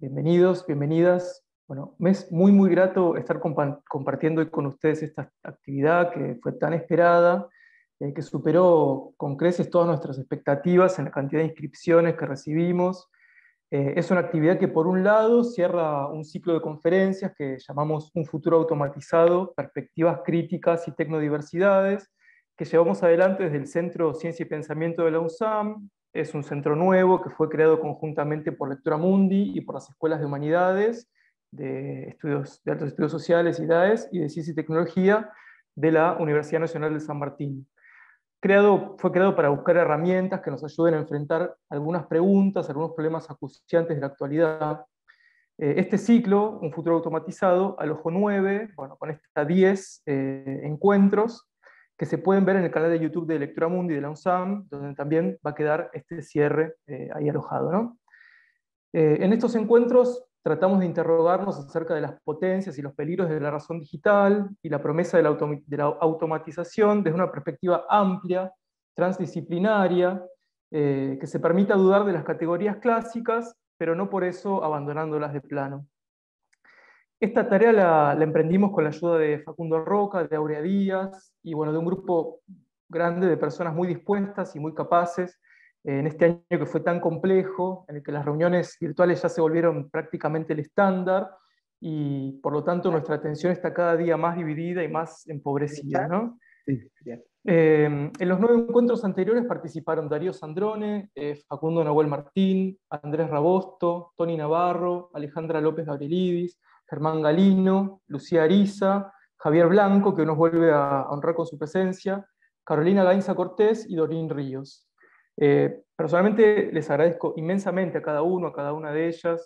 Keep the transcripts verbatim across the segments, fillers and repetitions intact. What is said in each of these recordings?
Bienvenidos, bienvenidas. Bueno, me es muy, muy grato estar compa compartiendo hoy con ustedes esta actividad que fue tan esperada, eh, que superó con creces todas nuestras expectativas en la cantidad de inscripciones que recibimos. Eh, es una actividad que, por un lado, cierra un ciclo de conferencias que llamamos Un futuro automatizado, perspectivas críticas y tecnodiversidades, que llevamos adelante desde el Centro Ciencia y Pensamiento de la UNSAM. Es un centro nuevo que fue creado conjuntamente por Lectura Mundi y por las Escuelas de Humanidades, de, estudios, de Altos Estudios Sociales y D A E S, y de Ciencia y Tecnología de la Universidad Nacional de San Martín. Creado, fue creado para buscar herramientas que nos ayuden a enfrentar algunas preguntas, algunos problemas acuciantes de la actualidad. Eh, este ciclo, Un futuro automatizado, alojó nueve, bueno, con esta diez eh, encuentros, que se pueden ver en el canal de YouTube de Lectura Mundi de la UNSAM, donde también va a quedar este cierre eh, ahí alojado, ¿no? Eh, en estos encuentros tratamos de interrogarnos acerca de las potencias y los peligros de la razón digital y la promesa de la, autom de la automatización desde una perspectiva amplia, transdisciplinaria, eh, que se permita dudar de las categorías clásicas, pero no por eso abandonándolas de plano. Esta tarea la, la emprendimos con la ayuda de Facundo Roca, de Aurea Díaz, y bueno, de un grupo grande de personas muy dispuestas y muy capaces, eh, en este año que fue tan complejo, en el que las reuniones virtuales ya se volvieron prácticamente el estándar, y por lo tanto nuestra atención está cada día más dividida y más empobrecida, ¿no? Sí, bien. Eh, en los nueve encuentros anteriores participaron Darío Sandrone, eh, Facundo Nahuel Martín, Andrés Rabosto, Tony Navarro, Alejandra López Gabrielidis, Germán Galino, Lucía Ariza, Javier Blanco, que nos vuelve a honrar con su presencia, Carolina Gainza Cortés y Dorín Ríos. Eh, personalmente les agradezco inmensamente a cada uno, a cada una de ellas,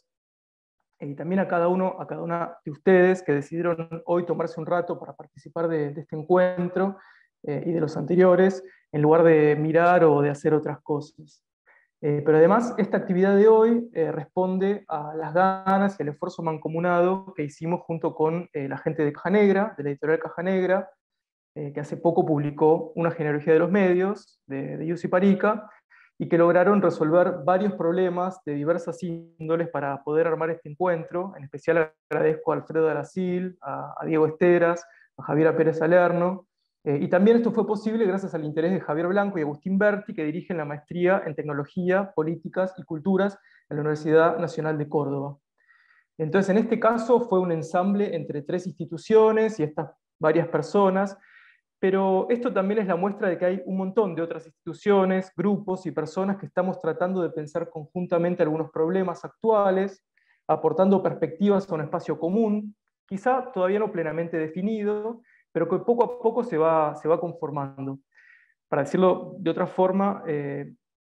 y también a cada uno, a cada una de ustedes que decidieron hoy tomarse un rato para participar de, de este encuentro eh, y de los anteriores, en lugar de mirar o de hacer otras cosas. Eh, pero además, esta actividad de hoy eh, responde a las ganas y al esfuerzo mancomunado que hicimos junto con eh, la gente de Caja Negra, de la editorial Caja Negra, eh, que hace poco publicó Una genealogía de los medios, de, de Jussi Parica, y que lograron resolver varios problemas de diversas índoles para poder armar este encuentro. En especial agradezco a Alfredo Aracil, a, a Diego Esteras, a Javiera Pérez Salerno, eh, y también esto fue posible gracias al interés de Javier Blanco y Agustín Berti, que dirigen la maestría en Tecnología, Políticas y Culturas en la Universidad Nacional de Córdoba. Entonces, en este caso fue un ensamble entre tres instituciones y estas varias personas, pero esto también es la muestra de que hay un montón de otras instituciones, grupos y personas que estamos tratando de pensar conjuntamente algunos problemas actuales, aportando perspectivas a un espacio común, quizá todavía no plenamente definido, pero que poco a poco se va, se va conformando. Para decirlo de otra forma, eh,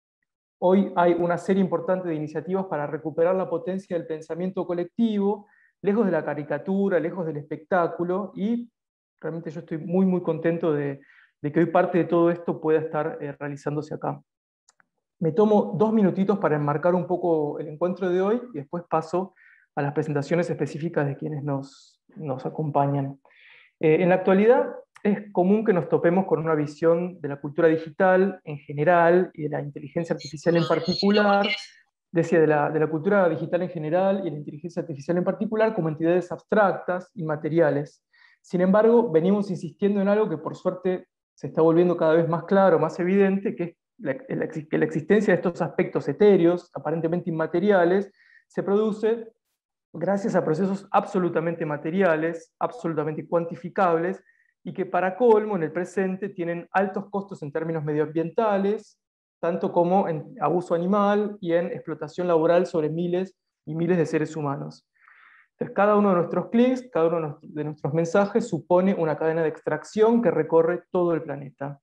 hoy hay una serie importante de iniciativas para recuperar la potencia del pensamiento colectivo, lejos de la caricatura, lejos del espectáculo, y realmente yo estoy muy, muy contento de, de que hoy parte de todo esto pueda estar eh, realizándose acá. Me tomo dos minutitos para enmarcar un poco el encuentro de hoy y después paso a las presentaciones específicas de quienes nos, nos acompañan. Eh, en la actualidad es común que nos topemos con una visión de la cultura digital en general y de la inteligencia artificial en particular, decía, de la, de la cultura digital en general y de la inteligencia artificial en particular como entidades abstractas, inmateriales. Sin embargo, venimos insistiendo en algo que por suerte se está volviendo cada vez más claro, más evidente, que es la, la, que la existencia de estos aspectos etéreos, aparentemente inmateriales, se produce gracias a procesos absolutamente materiales, absolutamente cuantificables, y que para colmo en el presente tienen altos costos en términos medioambientales, tanto como en abuso animal y en explotación laboral sobre miles y miles de seres humanos. Entonces, cada uno de nuestros clics, cada uno de nuestros mensajes supone una cadena de extracción que recorre todo el planeta.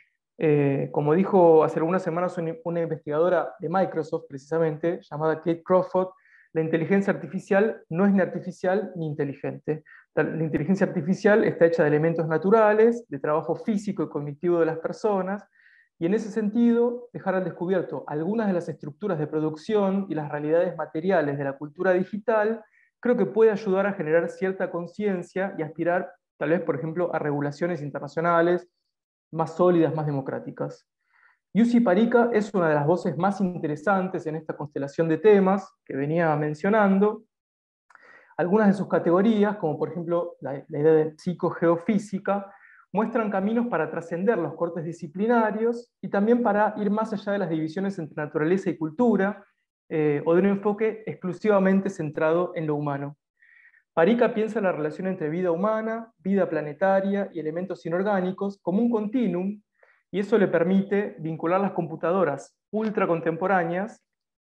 Eh, como dijo hace algunas semanas una, una investigadora de Microsoft, precisamente, llamada Kate Crawford, la inteligencia artificial no es ni artificial ni inteligente. La, la inteligencia artificial está hecha de elementos naturales, de trabajo físico y cognitivo de las personas, y en ese sentido, dejar al descubierto algunas de las estructuras de producción y las realidades materiales de la cultura digital, creo que puede ayudar a generar cierta conciencia y aspirar, tal vez, por ejemplo, a regulaciones internacionales más sólidas, más democráticas. Jussi Parika es una de las voces más interesantes en esta constelación de temas que venía mencionando. Algunas de sus categorías, como por ejemplo la, la idea de psicogeofísica, muestran caminos para trascender los cortes disciplinarios y también para ir más allá de las divisiones entre naturaleza y cultura, eh, o de un enfoque exclusivamente centrado en lo humano. Parika piensa la relación entre vida humana, vida planetaria y elementos inorgánicos como un continuum, y eso le permite vincular las computadoras ultracontemporáneas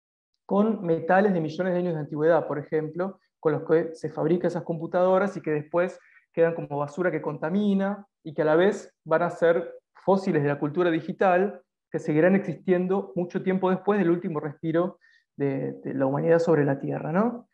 con metales de millones de años de antigüedad, por ejemplo, con los que se fabrican esas computadoras y que después quedan como basura que contamina y que a la vez van a ser fósiles de la cultura digital que seguirán existiendo mucho tiempo después del último respiro de, de la humanidad sobre la Tierra, ¿no?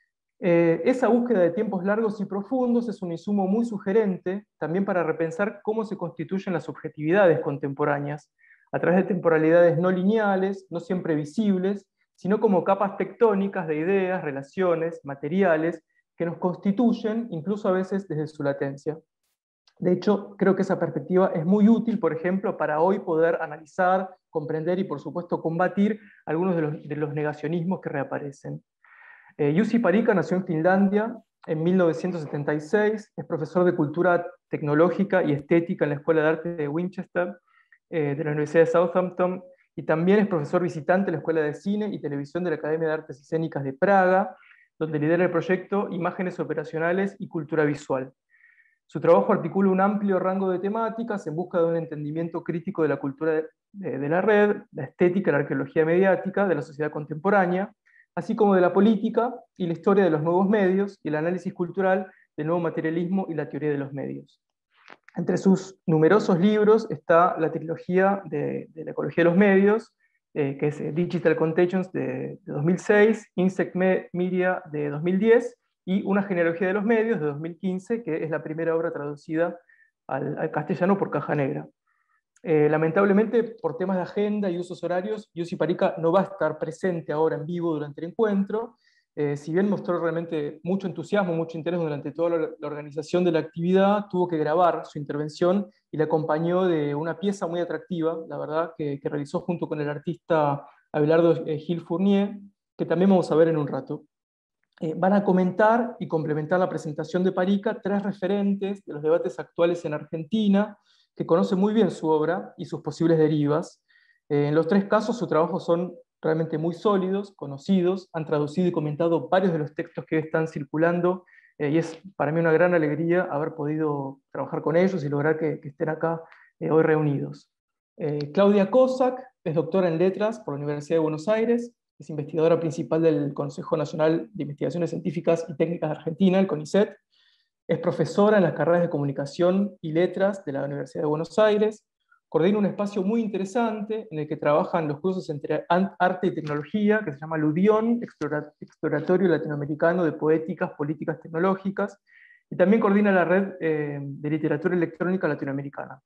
Eh, esa búsqueda de tiempos largos y profundos es un insumo muy sugerente también para repensar cómo se constituyen las subjetividades contemporáneas, a través de temporalidades no lineales, no siempre visibles, sino como capas tectónicas de ideas, relaciones, materiales, que nos constituyen incluso a veces desde su latencia. De hecho, creo que esa perspectiva es muy útil, por ejemplo, para hoy poder analizar, comprender y, por supuesto, combatir algunos de los, de los negacionismos que reaparecen. Eh, Jussi Parika nació en Finlandia en mil novecientos setenta y seis, es profesor de cultura tecnológica y estética en la Escuela de Arte de Winchester, eh, de la Universidad de Southampton, y también es profesor visitante en la Escuela de Cine y Televisión de la Academia de Artes Escénicas de Praga, donde lidera el proyecto Imágenes Operacionales y Cultura Visual. Su trabajo articula un amplio rango de temáticas en busca de un entendimiento crítico de la cultura de, de, de la red, la estética, la arqueología mediática de la sociedad contemporánea, así como de la política y la historia de los nuevos medios y el análisis cultural del nuevo materialismo y la teoría de los medios. Entre sus numerosos libros está la trilogía de, de la ecología de los medios, eh, que es Digital Contagions de, de dos mil seis, Insect Media de dos mil diez, y Una genealogía de los medios de dos mil quince, que es la primera obra traducida al, al castellano por Caja Negra. Eh, lamentablemente, por temas de agenda y usos horarios, Jussi Parika no va a estar presente ahora en vivo durante el encuentro. Eh, si bien mostró realmente mucho entusiasmo, mucho interés durante toda la, la organización de la actividad, tuvo que grabar su intervención y la acompañó de una pieza muy atractiva, la verdad, que, que realizó junto con el artista Abelardo eh, Gil Fournier, que también vamos a ver en un rato. Eh, van a comentar y complementar la presentación de Parika tres referentes de los debates actuales en Argentina, que conocen muy bien su obra y sus posibles derivas. Eh, en los tres casos, sus trabajos son realmente muy sólidos, conocidos, han traducido y comentado varios de los textos que están circulando, eh, y es para mí una gran alegría haber podido trabajar con ellos y lograr que, que estén acá eh, hoy reunidos. Eh, Claudia Cossack es doctora en Letras por la Universidad de Buenos Aires, es investigadora principal del Consejo Nacional de Investigaciones Científicas y Técnicas de Argentina, el CONICET. Es profesora en las carreras de Comunicación y Letras de la Universidad de Buenos Aires. Coordina un espacio muy interesante en el que trabajan los cursos entre arte y tecnología, que se llama Ludión, Exploratorio Latinoamericano de Poéticas, Políticas Tecnológicas, y también coordina la red eh, de literatura electrónica latinoamericana.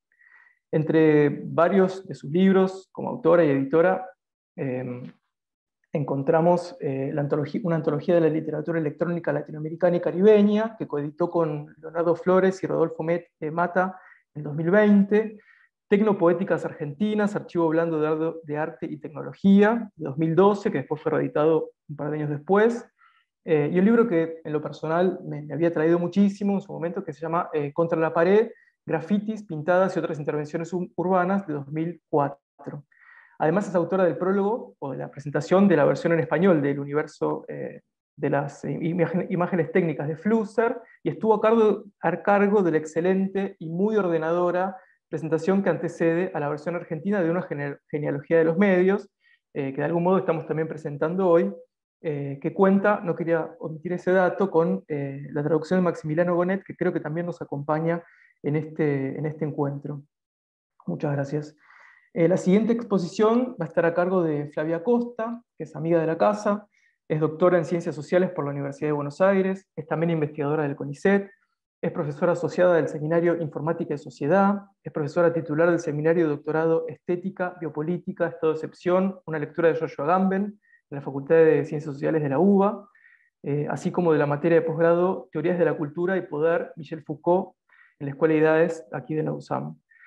Entre varios de sus libros, como autora y editora, eh, encontramos eh, la antología, una antología de la literatura electrónica latinoamericana y caribeña, que coeditó con Leonardo Flores y Rodolfo Met, eh, Mata en dos mil veinte, Tecnopoéticas Argentinas, Archivo Blando de, de Arte y Tecnología, de dos mil doce, que después fue reeditado un par de años después, eh, y un libro que en lo personal me, me había traído muchísimo en su momento, que se llama eh, Contra la pared, grafitis, pintadas y otras intervenciones urbanas, de dos mil cuatro. Además es autora del prólogo o de la presentación de la versión en español del universo eh, de las imágenes técnicas de Flusser, y estuvo a cargo, a cargo de la excelente y muy ordenadora presentación que antecede a la versión argentina de Una genealogía de los medios, eh, que de algún modo estamos también presentando hoy, eh, que cuenta, no quería omitir ese dato, con eh, la traducción de Maximiliano Gonet, que creo que también nos acompaña en este, en este encuentro. Muchas gracias. Eh, la siguiente exposición va a estar a cargo de Flavia Costa, que es amiga de la casa, es doctora en Ciencias Sociales por la Universidad de Buenos Aires, es también investigadora del CONICET, es profesora asociada del Seminario Informática y Sociedad, es profesora titular del Seminario de Doctorado Estética, Biopolítica, Estado de Excepción, una lectura de Joshua Gamben, en la Facultad de Ciencias Sociales de la U B A, eh, así como de la materia de posgrado Teorías de la Cultura y Poder, Michel Foucault, en la Escuela de Idades aquí de la U S A M.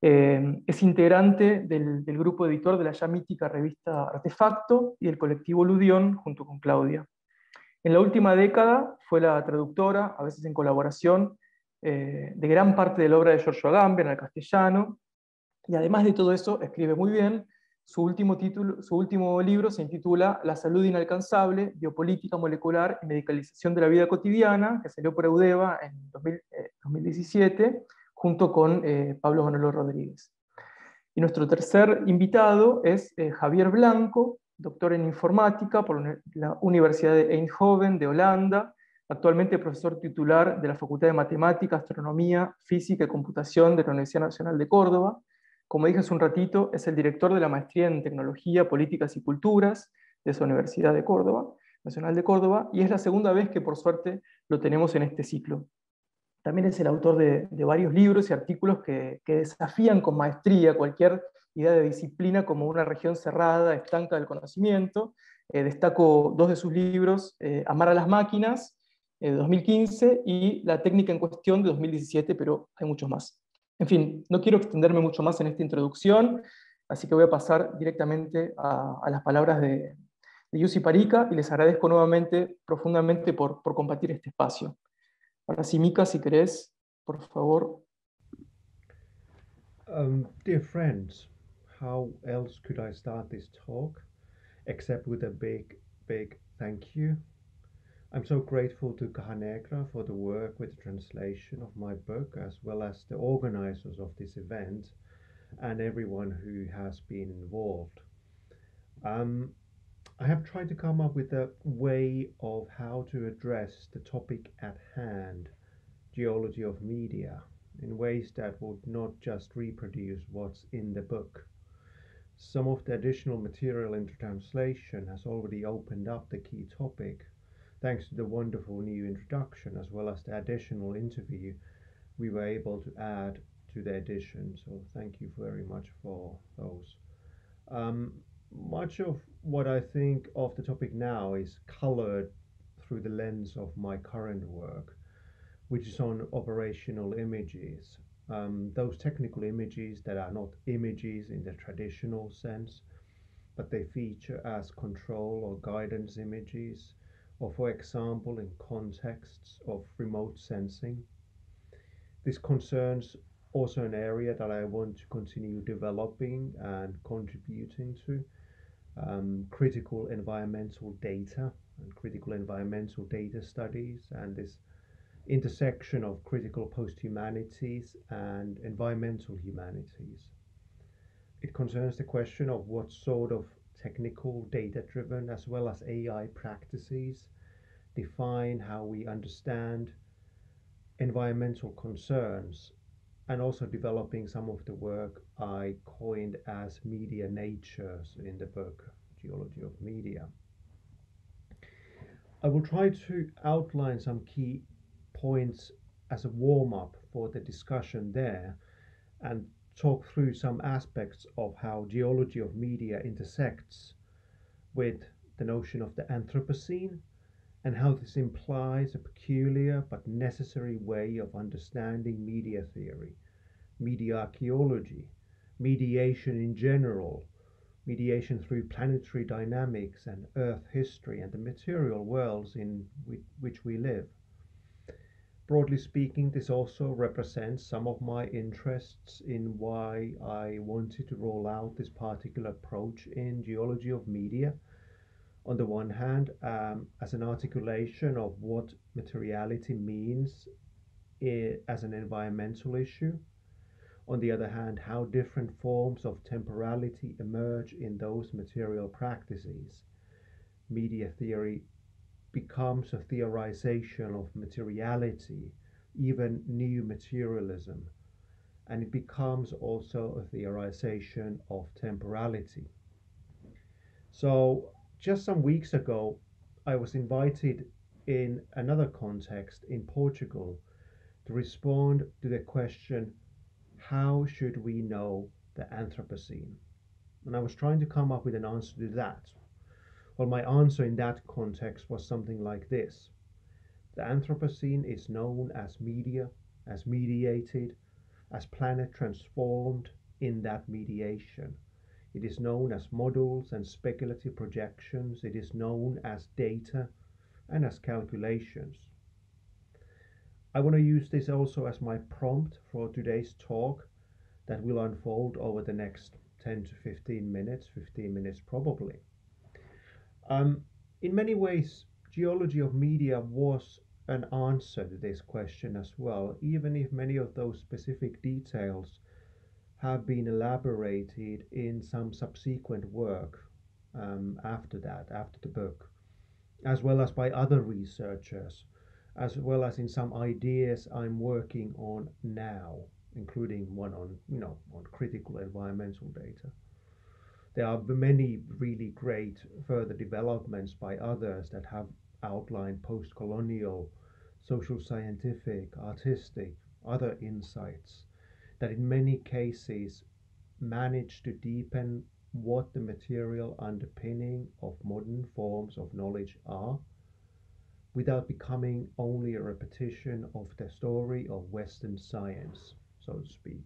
Eh, es integrante del, del grupo editor de la ya mítica revista Artefacto y del colectivo Ludión, junto con Claudia. En la última década fue la traductora, a veces en colaboración, eh, de gran parte de la obra de Giorgio Agamben al castellano, y además de todo eso, escribe muy bien. Su último, título, su último libro se intitula La salud inalcanzable, biopolítica molecular y medicalización de la vida cotidiana, que salió por Eudeva en dos mil, eh, dos mil diecisiete, junto con eh, Pablo Manolo Rodríguez. Y nuestro tercer invitado es eh, Javier Blanco, doctor en informática por la Universidad de Eindhoven de Holanda, actualmente profesor titular de la Facultad de Matemática, Astronomía, Física y Computación de la Universidad Nacional de Córdoba. Como dije hace un ratito, es el director de la Maestría en Tecnología, Políticas y Culturas de esa Universidad de Córdoba, Nacional de Córdoba, y es la segunda vez que por suerte lo tenemos en este ciclo. También es el autor de, de varios libros y artículos que, que desafían con maestría cualquier idea de disciplina como una región cerrada, estanca del conocimiento. Eh, destaco dos de sus libros, eh, Amar a las máquinas, eh, de dos mil quince, y La técnica en cuestión, de dos mil diecisiete, pero hay muchos más. En fin, no quiero extenderme mucho más en esta introducción, así que voy a pasar directamente a, a las palabras de, de Yussi Parica, y les agradezco nuevamente profundamente por, por compartir este espacio. Ahora sí, Mica, si querés, por favor. Um, dear friends, how else could I start this talk except with a big, big thank you? I'm so grateful to Caja Negra for the work with the translation of my book, as well as the organizers of this event and everyone who has been involved. Um, I have tried to come up with a way of how to address the topic at hand, geology of media, in ways that would not just reproduce what's in the book. Some of the additional material in the translation has already opened up the key topic, thanks to the wonderful new introduction as well as the additional interview we were able to add to the edition. So thank you very much for those. Um, Much of what I think of the topic now is colored through the lens of my current work, which is on operational images. Um, those technical images that are not images in the traditional sense, but they feature as control or guidance images, or for example, in contexts of remote sensing. This concerns also an area that I want to continue developing and contributing to, um, critical environmental data and critical environmental data studies, and this intersection of critical post-humanities and environmental humanities. It concerns the question of what sort of technical, data-driven, as well as A I practices define how we understand environmental concerns, and also developing some of the work I coined as media natures in the book, Geology of Media. I will try to outline some key points as a warm up for the discussion there and talk through some aspects of how geology of media intersects with the notion of the Anthropocene and how this implies a peculiar but necessary way of understanding media theory, media archaeology, mediation in general, mediation through planetary dynamics and Earth history and the material worlds in which we live. Broadly speaking, this also represents some of my interests in why I wanted to roll out this particular approach in geology of media. On the one hand, um, as an articulation of what materiality means i- as an environmental issue. On the other hand, how different forms of temporality emerge in those material practices. Media theory becomes a theorization of materiality, even new materialism, and it becomes also a theorization of temporality. So, just some weeks ago, I was invited in another context in Portugal to respond to the question, how should we know the Anthropocene? And I was trying to come up with an answer to that. Well, my answer in that context was something like this. The Anthropocene is known as media, as mediated, as planet transformed in that mediation. It is known as models and speculative projections. It is known as data and as calculations. I want to use this also as my prompt for today's talk that will unfold over the next ten to fifteen minutes, fifteen minutes probably. Um, in many ways, geology of media was an answer to this question as well, even if many of those specific details have been elaborated in some subsequent work um, after that, after the book, as well as by other researchers, as well as in some ideas I'm working on now, including one on, you know, on critical environmental data. There are many really great further developments by others that have outlined post-colonial, social scientific, artistic, other insights that in many cases manage to deepen what the material underpinning of modern forms of knowledge are without becoming only a repetition of the story of Western science, so to speak.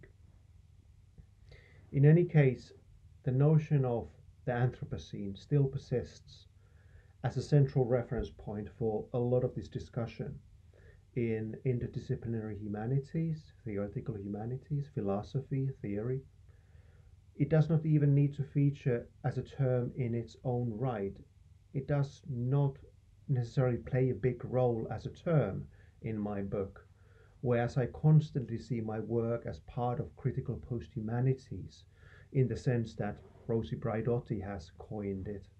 In any case, the notion of the Anthropocene still persists as a central reference point for a lot of this discussion in interdisciplinary humanities, theoretical humanities, philosophy, theory. It does not even need to feature as a term in its own right. It does not necessarily play a big role as a term in my book, whereas I constantly see my work as part of critical post-humanities in the sense that Rosi Braidotti has coined it.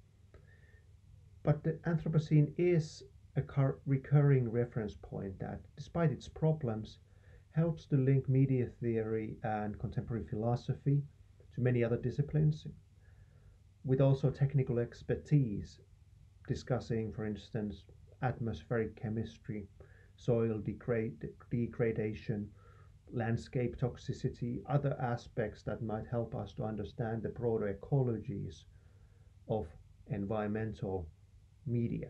But the Anthropocene is a recurring reference point that, despite its problems, helps to link media theory and contemporary philosophy to many other disciplines, with also technical expertise, discussing, for instance, atmospheric chemistry, soil degrade, degradation, landscape toxicity, other aspects that might help us to understand the broader ecologies of environmental media.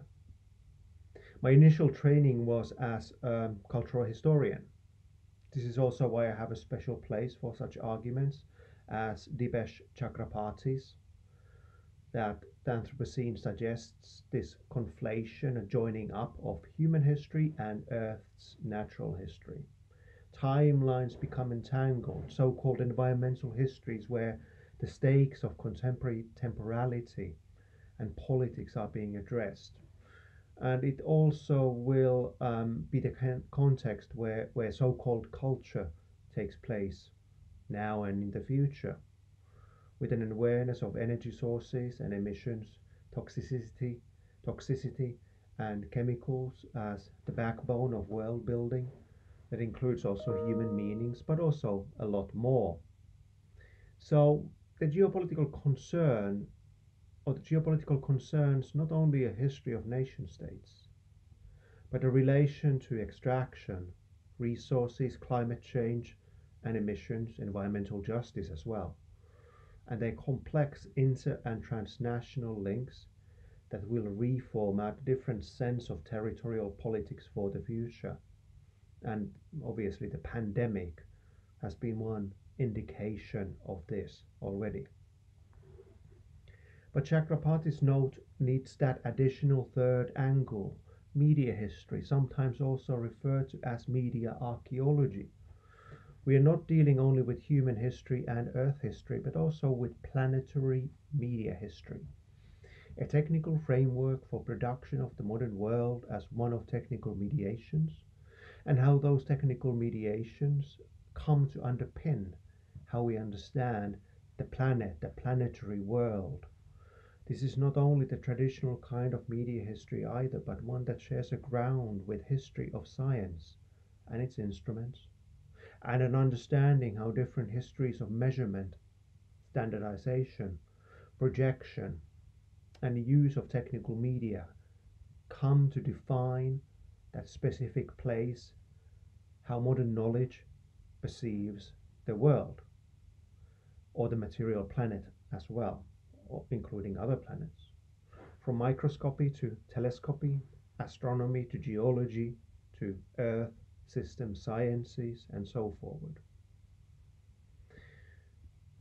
My initial training was as a cultural historian. This is also why I have a special place for such arguments as Dipesh Chakrabarty's, that the Anthropocene suggests this conflation and joining up of human history and Earth's natural history. Timelines become entangled, so-called environmental histories where the stakes of contemporary temporality and politics are being addressed. And it also will um, be the context where, where so-called culture takes place now and in the future, with an awareness of energy sources and emissions, toxicity, toxicity and chemicals as the backbone of world building. That includes also human meanings, but also a lot more. So the geopolitical concern or the geopolitical concerns not only a history of nation states, but a relation to extraction, resources, climate change, and emissions, environmental justice as well, and their complex inter and transnational links that will reformat a different sense of territorial politics for the future. And obviously, the pandemic has been one indication of this already. But Chakrabarty's note needs that additional third angle, media history, sometimes also referred to as media archaeology. We are not dealing only with human history and Earth history, but also with planetary media history. A technical framework for production of the modern world as one of technical mediations, and how those technical mediations come to underpin how we understand the planet, the planetary world. This is not only the traditional kind of media history either, but one that shares a ground with history of science and its instruments, and an understanding how different histories of measurement, standardization, projection, and the use of technical media come to define that specific place, how modern knowledge perceives the world, or the material planet as well, including other planets. From microscopy to telescopy, astronomy to geology, to Earth, system sciences, and so forward.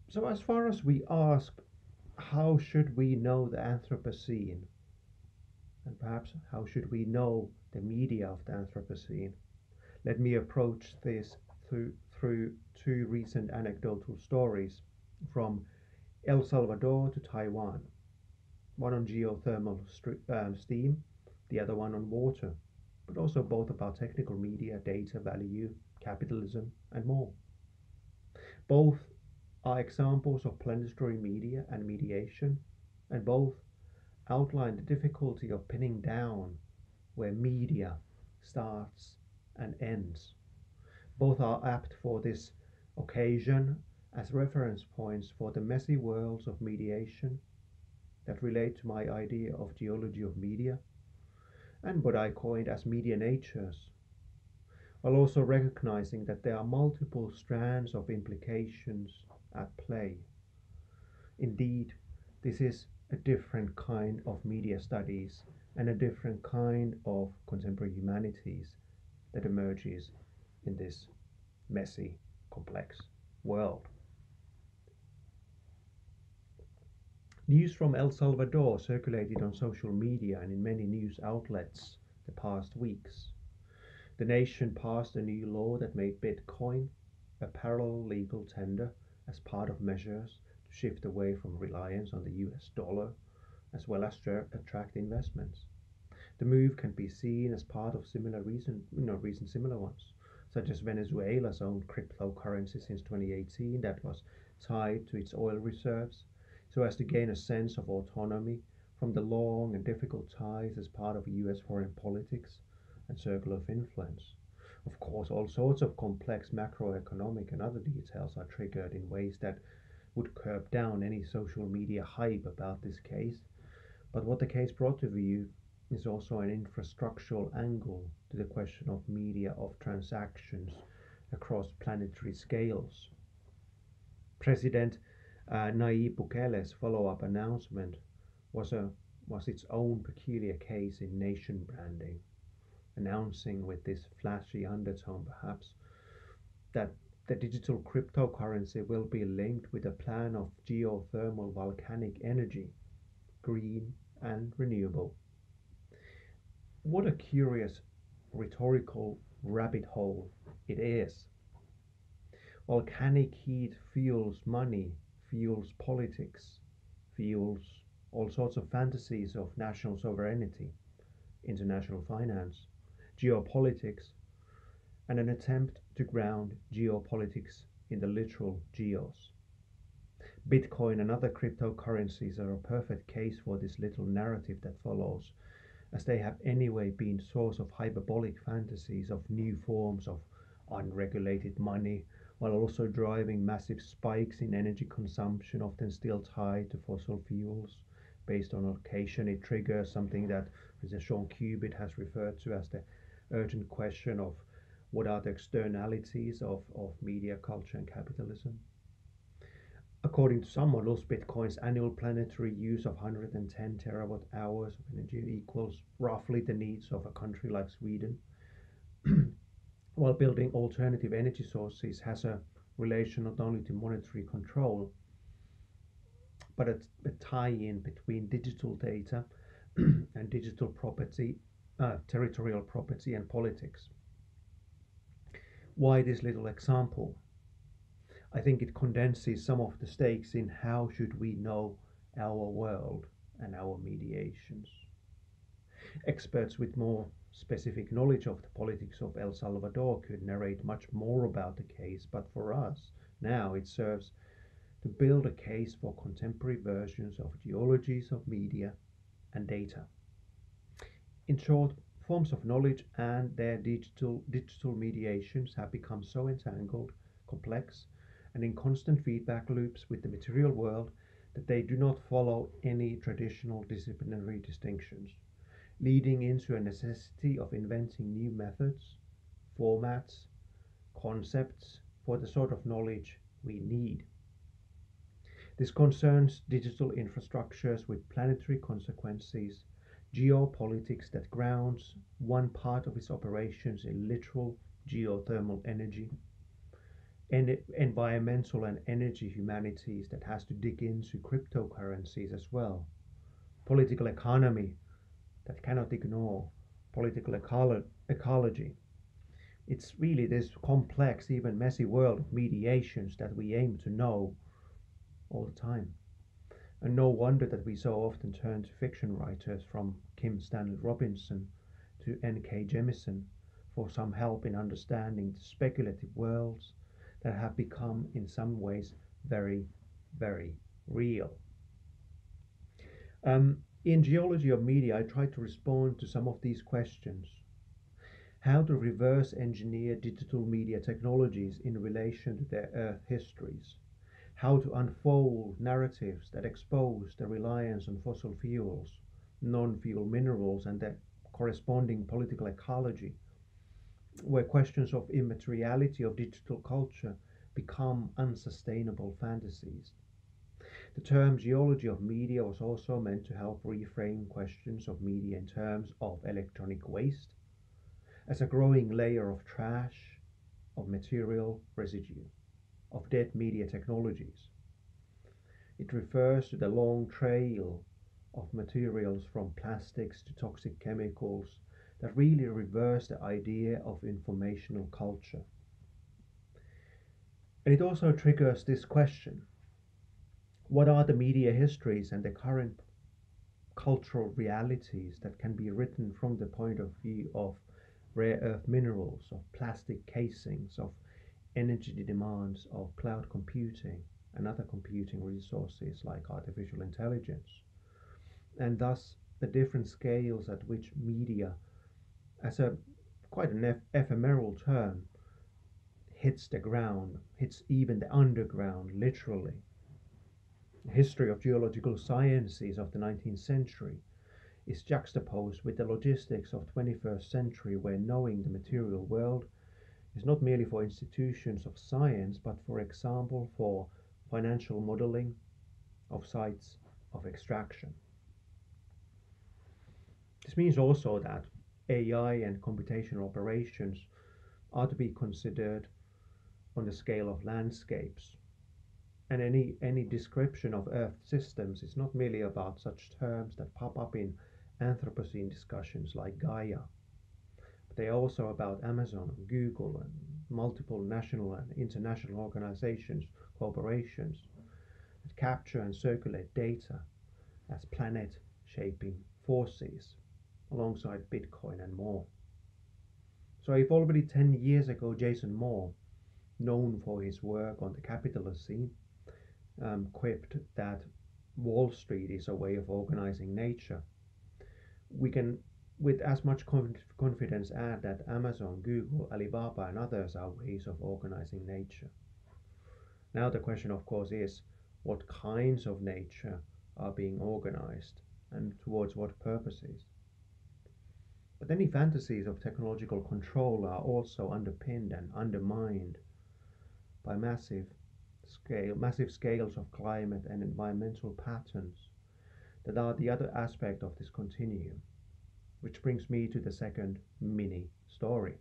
So, as far as we ask, how should we know the Anthropocene? And perhaps how should we know the media of the Anthropocene? Let me approach this through, through two recent anecdotal stories from El Salvador to Taiwan, one on geothermal um, steam, the other one on water, but also both about technical media, data, value, capitalism, and more. Both are examples of planetary media and mediation, and both outline the difficulty of pinning down where media starts and ends. Both are apt for this occasion as reference points for the messy worlds of mediation that relate to my idea of geology of media and what I coined as media natures, while also recognizing that there are multiple strands of implications at play. Indeed, this is a different kind of media studies and a different kind of contemporary humanities that emerges in this messy, complex world. News from El Salvador circulated on social media and in many news outlets the past weeks. The nation passed a new law that made Bitcoin a parallel legal tender as part of measures to shift away from reliance on the U S dollar as well as to attract investments. The move can be seen as part of similar recent, you know, recent similar ones, such as Venezuela's own cryptocurrency since twenty eighteen that was tied to its oil reserves so as to gain a sense of autonomy from the long and difficult ties as part of U S foreign politics and circle of influence. Of course, all sorts of complex macroeconomic and other details are triggered in ways that would curb down any social media hype about this case. But what the case brought to view is also an infrastructural angle to the question of media of transactions across planetary scales. President uh, Nayib Bukele's follow-up announcement was a was its own peculiar case in nation branding, announcing with this flashy undertone perhaps that the digital cryptocurrency will be linked with a plan of geothermal volcanic energy, green and renewable. What a curious rhetorical rabbit hole it is. Volcanic heat fuels money, fuels politics, fuels all sorts of fantasies of national sovereignty, international finance, geopolitics, and an attempt to ground geopolitics in the literal geos. Bitcoin and other cryptocurrencies are a perfect case for this little narrative that follows, as they have anyway been source of hyperbolic fantasies of new forms of unregulated money, while also driving massive spikes in energy consumption, often still tied to fossil fuels. Based on location, it triggers something that Professor Sean Cubitt has referred to as the urgent question of what are the externalities of, of media, culture, and capitalism. According to some models, Bitcoin's annual planetary use of one hundred ten terawatt hours of energy equals roughly the needs of a country like Sweden, while building alternative energy sources has a relation not only to monetary control, but a, a tie-in between digital data and digital property, uh, territorial property and politics. Why this little example? I think it condenses some of the stakes in how should we know our world and our mediations. Experts with more specific knowledge of the politics of El Salvador could narrate much more about the case, but for us, now it serves to build a case for contemporary versions of geologies of media and data. In short, forms of knowledge and their digital, digital mediations have become so entangled, complex, and in constant feedback loops with the material world that they do not follow any traditional disciplinary distinctions, leading into a necessity of inventing new methods, formats, concepts for the sort of knowledge we need. This concerns digital infrastructures with planetary consequences, geopolitics that grounds one part of its operations in literal geothermal energy, en- environmental and energy humanities that has to dig into cryptocurrencies as well, political economy that cannot ignore political ecolo- ecology. It's really this complex, even messy world of mediations that we aim to know all the time. And no wonder that we so often turn to fiction writers from Kim Stanley Robinson to N K Jemisin for some help in understanding the speculative worlds that have become, in some ways, very, very real. Um, in Geology of Media, I try to respond to some of these questions. How to reverse engineer digital media technologies in relation to their Earth histories. How to unfold narratives that expose the reliance on fossil fuels, non fuel minerals, and their corresponding political ecology, where questions of immateriality of digital culture become unsustainable fantasies. The term geology of media was also meant to help reframe questions of media in terms of electronic waste as a growing layer of trash, of material residue, of dead media technologies. It refers to the long trail of materials from plastics to toxic chemicals that really reverse the idea of informational culture. And it also triggers this question: what are the media histories and the current cultural realities that can be written from the point of view of rare earth minerals, of plastic casings, of energy demands of cloud computing and other computing resources like artificial intelligence, and thus the different scales at which media, as a quite an eph- ephemeral term, hits the ground, hits even the underground, literally. The history of geological sciences of the nineteenth century is juxtaposed with the logistics of twenty-first century, where knowing the material world is not merely for institutions of science, but for example for financial modeling of sites of extraction. This means also that A I and computational operations are to be considered on the scale of landscapes. And any, any description of Earth systems is not merely about such terms that pop up in Anthropocene discussions like Gaia, but they are also about Amazon, Google, and multiple national and international organizations, corporations that capture and circulate data as planet shaping forces alongside Bitcoin and more. So, if already ten years ago Jason Moore, known for his work on the capitalist scene, um, quipped that Wall Street is a way of organizing nature, we can, with as much confidence, add that Amazon, Google, Alibaba, and others are ways of organizing nature. Now, the question, of course, is what kinds of nature are being organized and towards what purposes? But any fantasies of technological control are also underpinned and undermined by massive scale, massive scales of climate and environmental patterns that are the other aspect of this continuum, which brings me to the second mini story.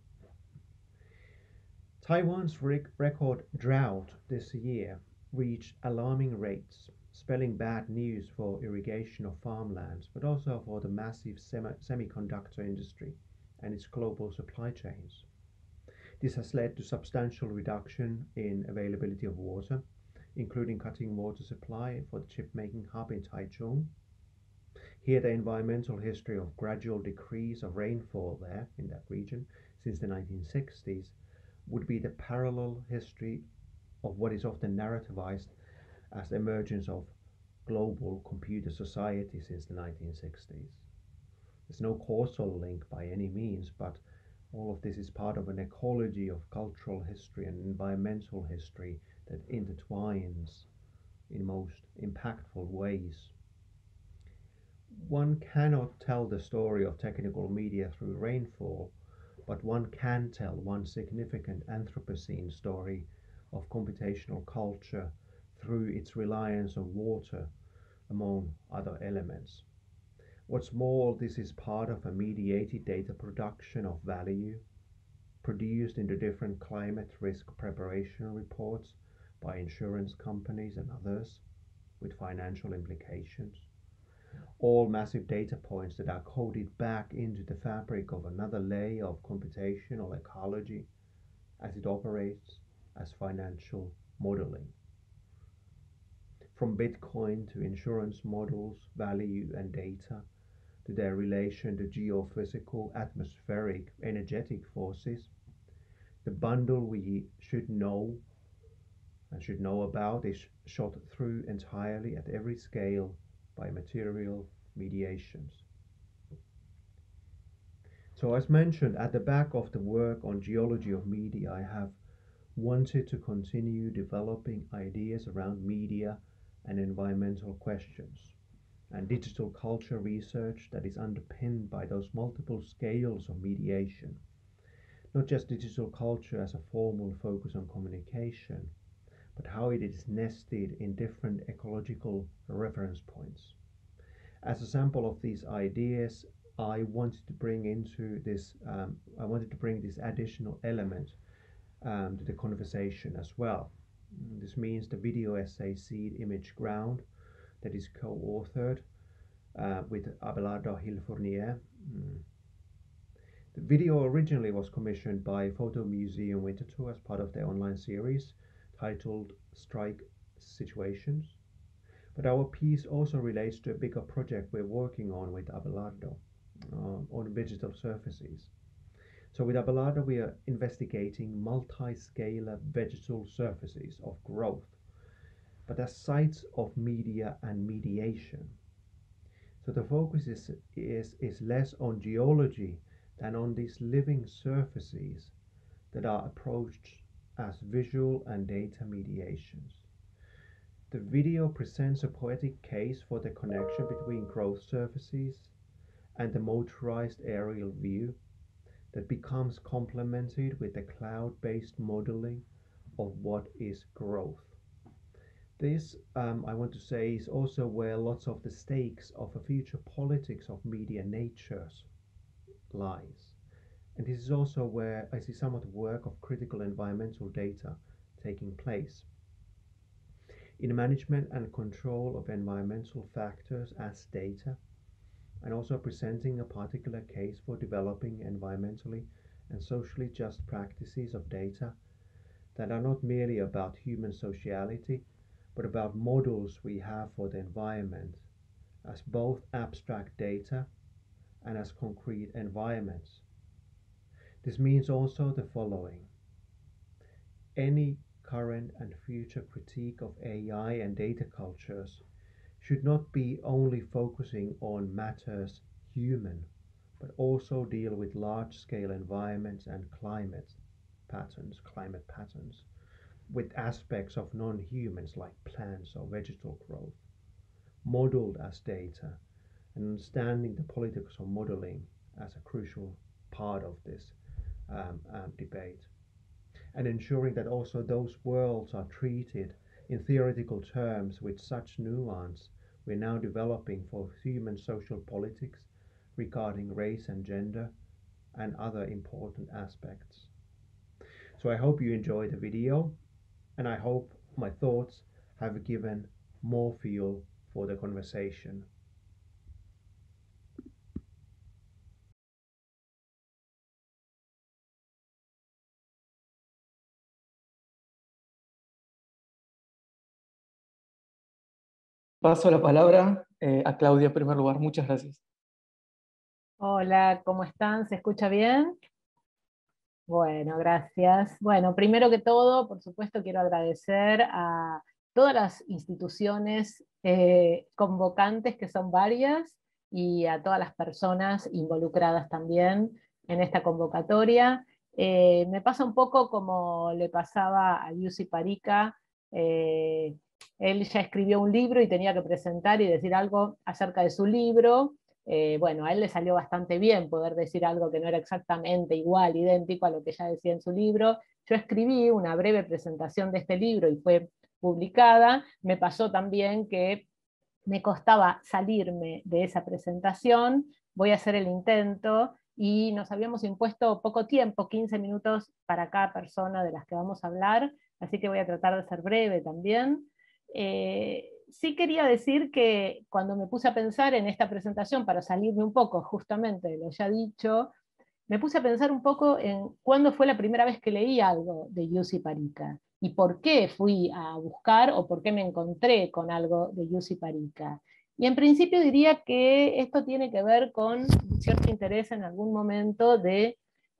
Taiwan's rec- record drought this year reached alarming rates, spelling bad news for irrigation of farmlands, but also for the massive semi- semiconductor industry and its global supply chains. This has led to substantial reduction in availability of water, including cutting water supply for the chip-making hub in Taichung. Here, the environmental history of gradual decrease of rainfall there in that region since the nineteen sixties would be the parallel history of what is often narrativized as the emergence of global computer society since the nineteen sixties. There's no causal link by any means, but all of this is part of an ecology of cultural history and environmental history that intertwines in most impactful ways. One cannot tell the story of technical media through rainfall, but one can tell one significant Anthropocene story of computational culture through its reliance on water, among other elements. What's more, this is part of a mediated data production of value, produced in the different climate risk preparation reports by insurance companies and others with financial implications. All massive data points that are coded back into the fabric of another layer of computational ecology as it operates as financial modeling. From Bitcoin to insurance models, value and data, to their relation to geophysical, atmospheric, energetic forces, the bundle we should know and should know about is shot through entirely at every scale by material mediations. So as mentioned, at the back of the work on geology of media, I have wanted to continue developing ideas around media and environmental questions, and digital culture research that is underpinned by those multiple scales of mediation. Not just digital culture as a formal focus on communication, but how it is nested in different ecological reference points. As a sample of these ideas, I wanted to bring into this, um, I wanted to bring this additional element um, to the conversation as well. This means the video essay Seed, Image, Ground that is co-authored uh, with Abelardo Gil Fournier. Mm. The video originally was commissioned by Photo Museum Winterthur as part of their online series titled Strike Situations. But our piece also relates to a bigger project we're working on with Abelardo uh, on digital surfaces. So with Abelardo, we are investigating multi-scalar vegetal surfaces of growth, but as sites of media and mediation. So the focus is, is, is less on geology than on these living surfaces that are approached as visual and data mediations. The video presents a poetic case for the connection between growth surfaces and the motorized aerial view that becomes complemented with the cloud-based modeling of what is growth. This, um, I want to say, is also where lots of the stakes of a future politics of media natures lies. And this is also where I see some of the work of critical environmental data taking place. In management and control of environmental factors as data, and also presenting a particular case for developing environmentally and socially just practices of data that are not merely about human sociality, but about models we have for the environment as both abstract data and as concrete environments. This means also the following. Any current and future critique of A I and data cultures should not be only focusing on matters human, but also deal with large-scale environments and climate patterns, climate patterns, with aspects of non-humans like plants or vegetal growth, modeled as data, and understanding the politics of modeling as a crucial part of this um, um, debate, and ensuring that also those worlds are treated in theoretical terms with such nuance we're now developing for human social politics regarding race and gender and other important aspects. So I hope you enjoyed the video, and I hope my thoughts have given more fuel for the conversation. Paso la palabra eh, a Claudia en primer lugar. Muchas gracias. Hola, ¿cómo están? ¿Se escucha bien? Bueno, gracias. Bueno, primero que todo, por supuesto, quiero agradecer a todas las instituciones eh, convocantes, que son varias, y a todas las personas involucradas también en esta convocatoria. Eh, me pasa un poco como le pasaba a Jussi Parikka. Eh, él ya escribió un libro y tenía que presentar y decir algo acerca de su libro. Eh, bueno, a él le salió bastante bien poder decir algo que no era exactamente igual, idéntico a lo que ya decía en su libro. Yo escribí una breve presentación de este libro y fue publicada. Me pasó también que me costaba salirme de esa presentación. Voy a hacer el intento y nos habíamos impuesto poco tiempo, quince minutos para cada persona de las que vamos a hablar, así que voy a tratar de ser breve también. Eh, sí quería decir que cuando me puse a pensar en esta presentación, para salirme un poco justamente de lo ya dicho, me puse a pensar un poco en cuándo fue la primera vez que leí algo de Jussi Parikka, y por qué fui a buscar o por qué me encontré con algo de Jussi Parikka. Y en principio diría que esto tiene que ver con cierto interés en algún momento de,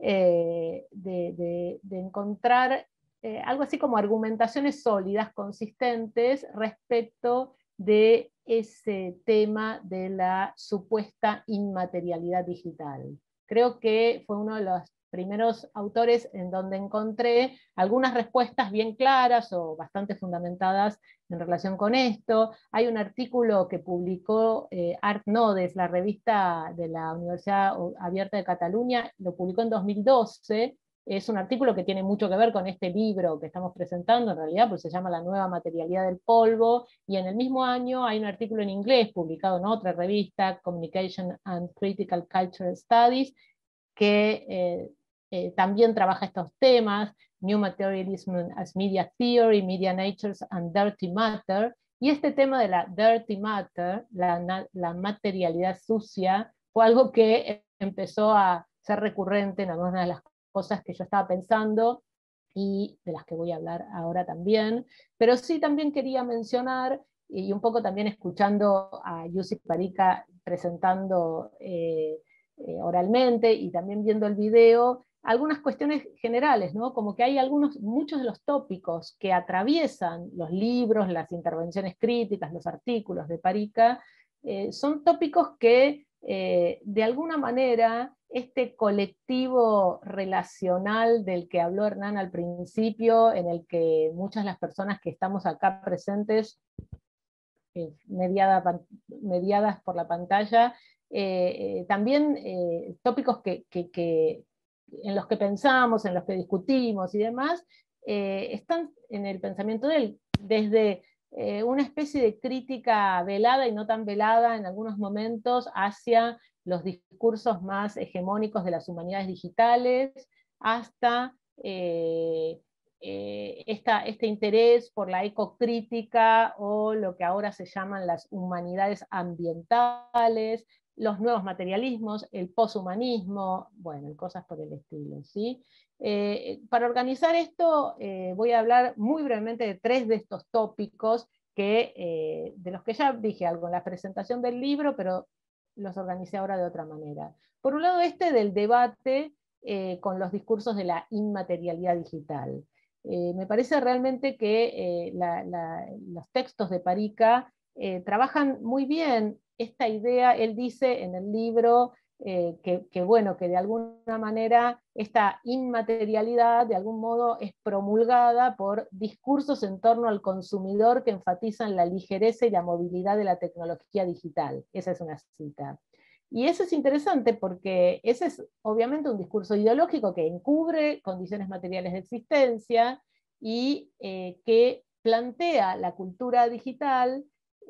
eh, de, de, de encontrar eh, algo así como argumentaciones sólidas, consistentes respecto de ese tema de la supuesta inmaterialidad digital. Creo que fue uno de los primeros autores en donde encontré algunas respuestas bien claras o bastante fundamentadas en relación con esto. Hay un artículo que publicó eh, Art Nodes, la revista de la Universidad Abierta de Cataluña, lo publicó en dos mil doce. Es un artículo que tiene mucho que ver con este libro que estamos presentando, en realidad, pues se llama La nueva materialidad del polvo, y en el mismo año hay un artículo en inglés publicado en otra revista, Communication and Critical Cultural Studies, que eh, eh, también trabaja estos temas, New Materialism as Media Theory, Media Natures and Dirty Matter, y este tema de la Dirty Matter, la, la materialidad sucia, fue algo que empezó a ser recurrente en algunas de las cosas que yo estaba pensando y de las que voy a hablar ahora también, pero sí también quería mencionar, y un poco también escuchando a Jussi Parikka presentando eh, eh, oralmente y también viendo el video, algunas cuestiones generales, ¿no? Como que hay algunos, muchos de los tópicos que atraviesan los libros, las intervenciones críticas, los artículos de Parikka, eh, son tópicos que eh, de alguna manera este colectivo relacional del que habló Hernán al principio, en el que muchas de las personas que estamos acá presentes, eh, mediada, mediadas por la pantalla, eh, eh, también eh, tópicos que, que, que, en los que pensamos, en los que discutimos y demás, eh, están en el pensamiento de él, desde eh, una especie de crítica velada y no tan velada en algunos momentos hacia los discursos más hegemónicos de las humanidades digitales, hasta eh, eh, esta, este interés por la ecocrítica o lo que ahora se llaman las humanidades ambientales, los nuevos materialismos, el poshumanismo, bueno, cosas por el estilo, ¿sí? Eh, para organizar esto eh, voy a hablar muy brevemente de tres de estos tópicos que, eh, de los que ya dije algo en la presentación del libro, pero los organicé ahora de otra manera. Por un lado, este del debate eh, con los discursos de la inmaterialidad digital. Eh, me parece realmente que eh, la, la, los textos de Parikka eh, trabajan muy bien esta idea. Él dice en el libro eh, que, que, bueno, que de alguna manera esta inmaterialidad de algún modo es promulgada por discursos en torno al consumidor que enfatizan la ligereza y la movilidad de la tecnología digital. Esa es una cita. Y eso es interesante porque ese es obviamente un discurso ideológico que encubre condiciones materiales de existencia y eh, que plantea la cultura digital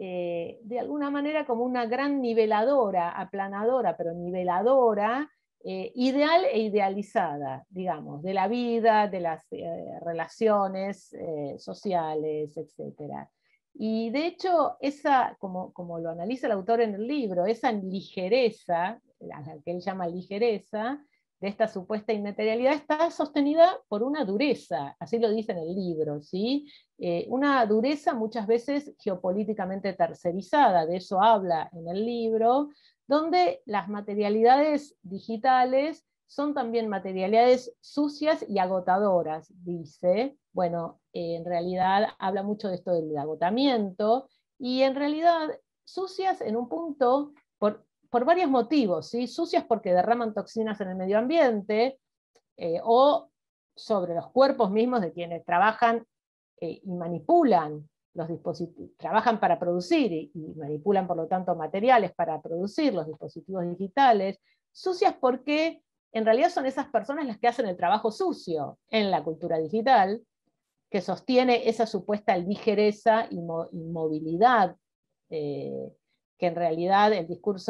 eh, de alguna manera como una gran niveladora, aplanadora, pero niveladora, eh, ideal e idealizada, digamos, de la vida, de las eh, relaciones eh, sociales, etcétera. Y de hecho, esa, como, como lo analiza el autor en el libro, esa ligereza, la que él llama ligereza, de esta supuesta inmaterialidad, está sostenida por una dureza, así lo dice en el libro, ¿sí? Eh, una dureza muchas veces geopolíticamente tercerizada, de eso habla en el libro, donde las materialidades digitales son también materialidades sucias y agotadoras, dice. Bueno, eh, en realidad habla mucho de esto del agotamiento, y en realidad sucias en un punto por, por varios motivos, ¿sí? Sucias porque derraman toxinas en el medio ambiente, eh, o sobre los cuerpos mismos de quienes trabajan eh, y manipulan los dispositivos, trabajan para producir y, y manipulan por lo tanto materiales para producir los dispositivos digitales. Sucias porque en realidad son esas personas las que hacen el trabajo sucio en la cultura digital, que sostiene esa supuesta ligereza y, mo y movilidad, eh, que en realidad el discurso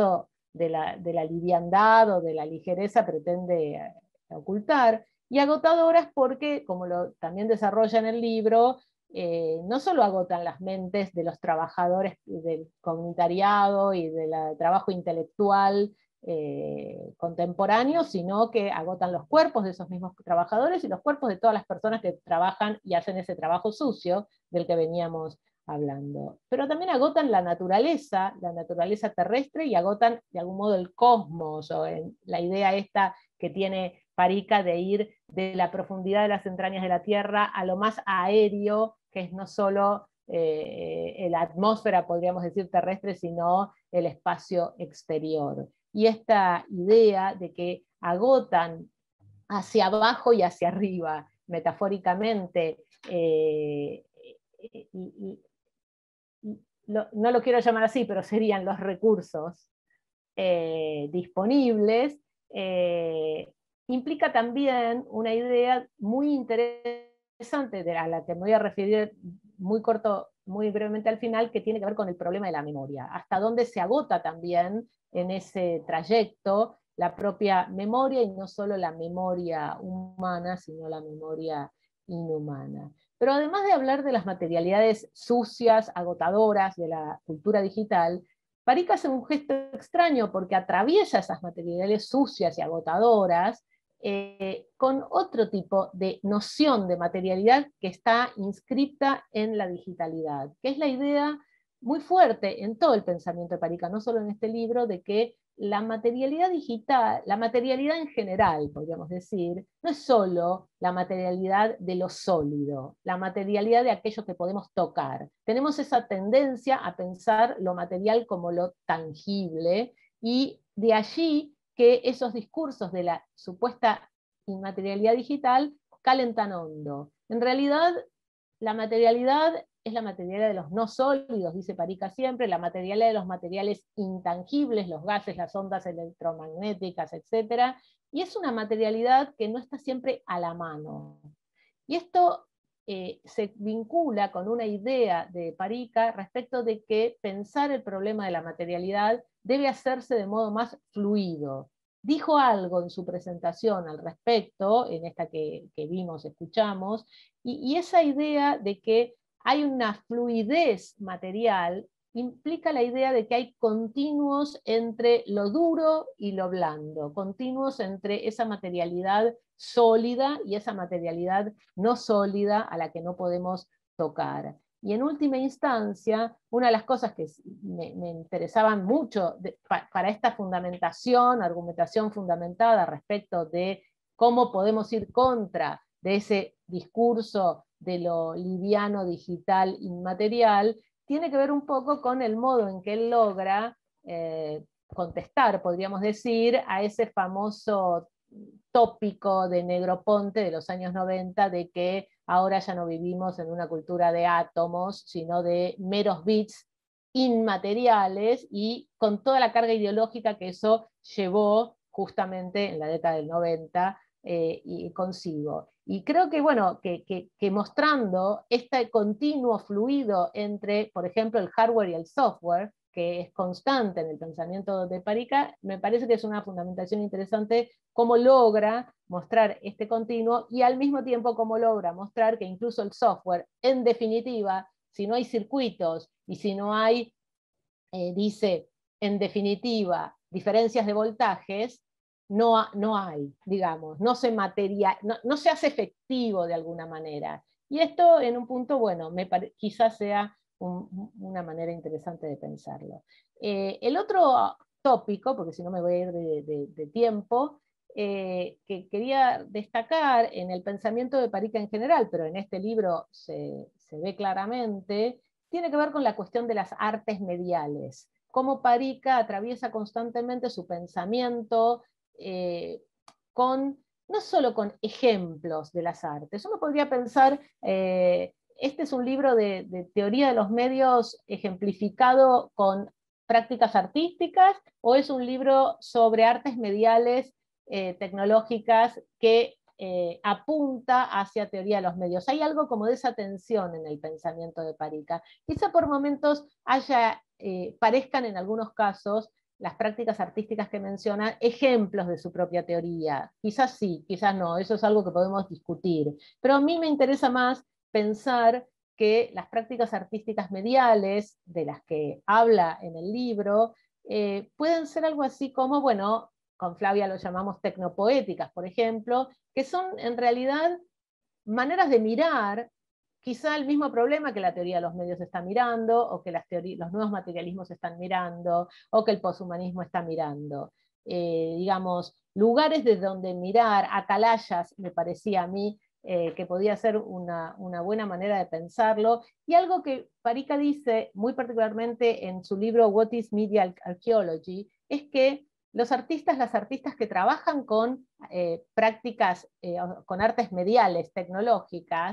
de la, de la liviandad o de la ligereza pretende ocultar, y agotadoras porque, como lo también desarrolla en el libro, eh, no solo agotan las mentes de los trabajadores del comunitariado y del trabajo intelectual eh, contemporáneo, sino que agotan los cuerpos de esos mismos trabajadores y los cuerpos de todas las personas que trabajan y hacen ese trabajo sucio del que veníamos hablando. Pero también agotan la naturaleza, la naturaleza terrestre, y agotan de algún modo el cosmos, o en la idea esta que tiene Parika de ir de la profundidad de las entrañas de la Tierra a lo más aéreo, que es no solo eh, la atmósfera, podríamos decir, terrestre, sino el espacio exterior. Y esta idea de que agotan hacia abajo y hacia arriba, metafóricamente, eh, y, y, y, lo, no lo quiero llamar así, pero serían los recursos eh, disponibles, eh, implica también una idea muy interesante, de, a la que me voy a referir muy corto, muy brevemente al final, que tiene que ver con el problema de la memoria. Hasta dónde se agota también en ese trayecto la propia memoria, y no solo la memoria humana, sino la memoria inhumana. Pero además de hablar de las materialidades sucias, agotadoras de la cultura digital, Parika hace un gesto extraño porque atraviesa esas materialidades sucias y agotadoras eh, con otro tipo de noción de materialidad que está inscripta en la digitalidad, que es la idea muy fuerte en todo el pensamiento de Parika, no solo en este libro, de que la materialidad digital, la materialidad en general, podríamos decir, no es solo la materialidad de lo sólido, la materialidad de aquello que podemos tocar. Tenemos esa tendencia a pensar lo material como lo tangible, y de allí que esos discursos de la supuesta inmaterialidad digital calen tan hondo. En realidad, la materialidad es la materialidad de los no sólidos, dice Parika siempre, la materialidad de los materiales intangibles, los gases, las ondas electromagnéticas, etcétera, y es una materialidad que no está siempre a la mano. Y esto eh, se vincula con una idea de Parika respecto de que pensar el problema de la materialidad debe hacerse de modo más fluido. Dijo algo en su presentación al respecto, en esta que, que vimos, escuchamos, y, y esa idea de que hay una fluidez material implica la idea de que hay continuos entre lo duro y lo blando, continuos entre esa materialidad sólida y esa materialidad no sólida a la que no podemos tocar. Y en última instancia, una de las cosas que me, me interesaban mucho de, pa, para esta fundamentación, argumentación fundamentada respecto de cómo podemos ir contra de ese discurso de lo liviano, digital, inmaterial, tiene que ver un poco con el modo en que él logra eh, contestar, podríamos decir, a ese famoso tópico de Negroponte de los años noventa, de que ahora ya no vivimos en una cultura de átomos, sino de meros bits inmateriales, y con toda la carga ideológica que eso llevó justamente en la década del noventa eh, y consigo. Y creo que, bueno, que, que, que mostrando este continuo fluido entre, por ejemplo, el hardware y el software, que es constante en el pensamiento de Parika, me parece que es una fundamentación interesante cómo logra mostrar este continuo, y al mismo tiempo cómo logra mostrar que incluso el software, en definitiva, si no hay circuitos y si no hay, eh, dice, en definitiva, diferencias de voltajes, no, no hay, digamos, no se, material, no, no se hace efectivo de alguna manera. Y esto en un punto, bueno, me pare, quizás sea un, una manera interesante de pensarlo. Eh, el otro tópico, porque si no me voy a ir de, de, de tiempo, eh, que quería destacar en el pensamiento de Parika en general, pero en este libro se, se ve claramente, tiene que ver con la cuestión de las artes mediales. Cómo Parika atraviesa constantemente su pensamiento eh, con, no solo con ejemplos de las artes. Uno podría pensar, eh, este es un libro de, de teoría de los medios ejemplificado con prácticas artísticas, o es un libro sobre artes mediales eh, tecnológicas que eh, apunta hacia teoría de los medios. Hay algo como de esa tensión en el pensamiento de Parika. Quizá por momentos haya, eh, parezcan en algunos casos las prácticas artísticas que menciona ejemplos de su propia teoría. Quizás sí, quizás no, eso es algo que podemos discutir. Pero a mí me interesa más pensar que las prácticas artísticas mediales, de las que habla en el libro, eh, pueden ser algo así como, bueno, con Flavia lo llamamos tecnopoéticas, por ejemplo, que son en realidad maneras de mirar quizá el mismo problema que la teoría de los medios está mirando, o que las los nuevos materialismos están mirando, o que el poshumanismo está mirando. Eh, digamos, lugares de donde mirar, atalayas, me parecía a mí, eh, que podía ser una, una buena manera de pensarlo, y algo que Parikka dice muy particularmente en su libro What is Media Archaeology, es que los artistas, las artistas que trabajan con eh, prácticas, eh, con artes mediales, tecnológicas,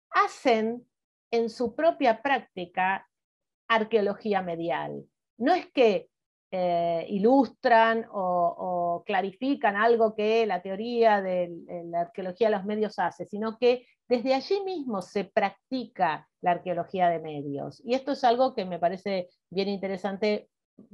hacen en su propia práctica arqueología medial. No es que eh, ilustran o, o clarifican algo que la teoría de la arqueología de los medios hace, sino que desde allí mismo se practica la arqueología de medios. Y esto es algo que me parece bien interesante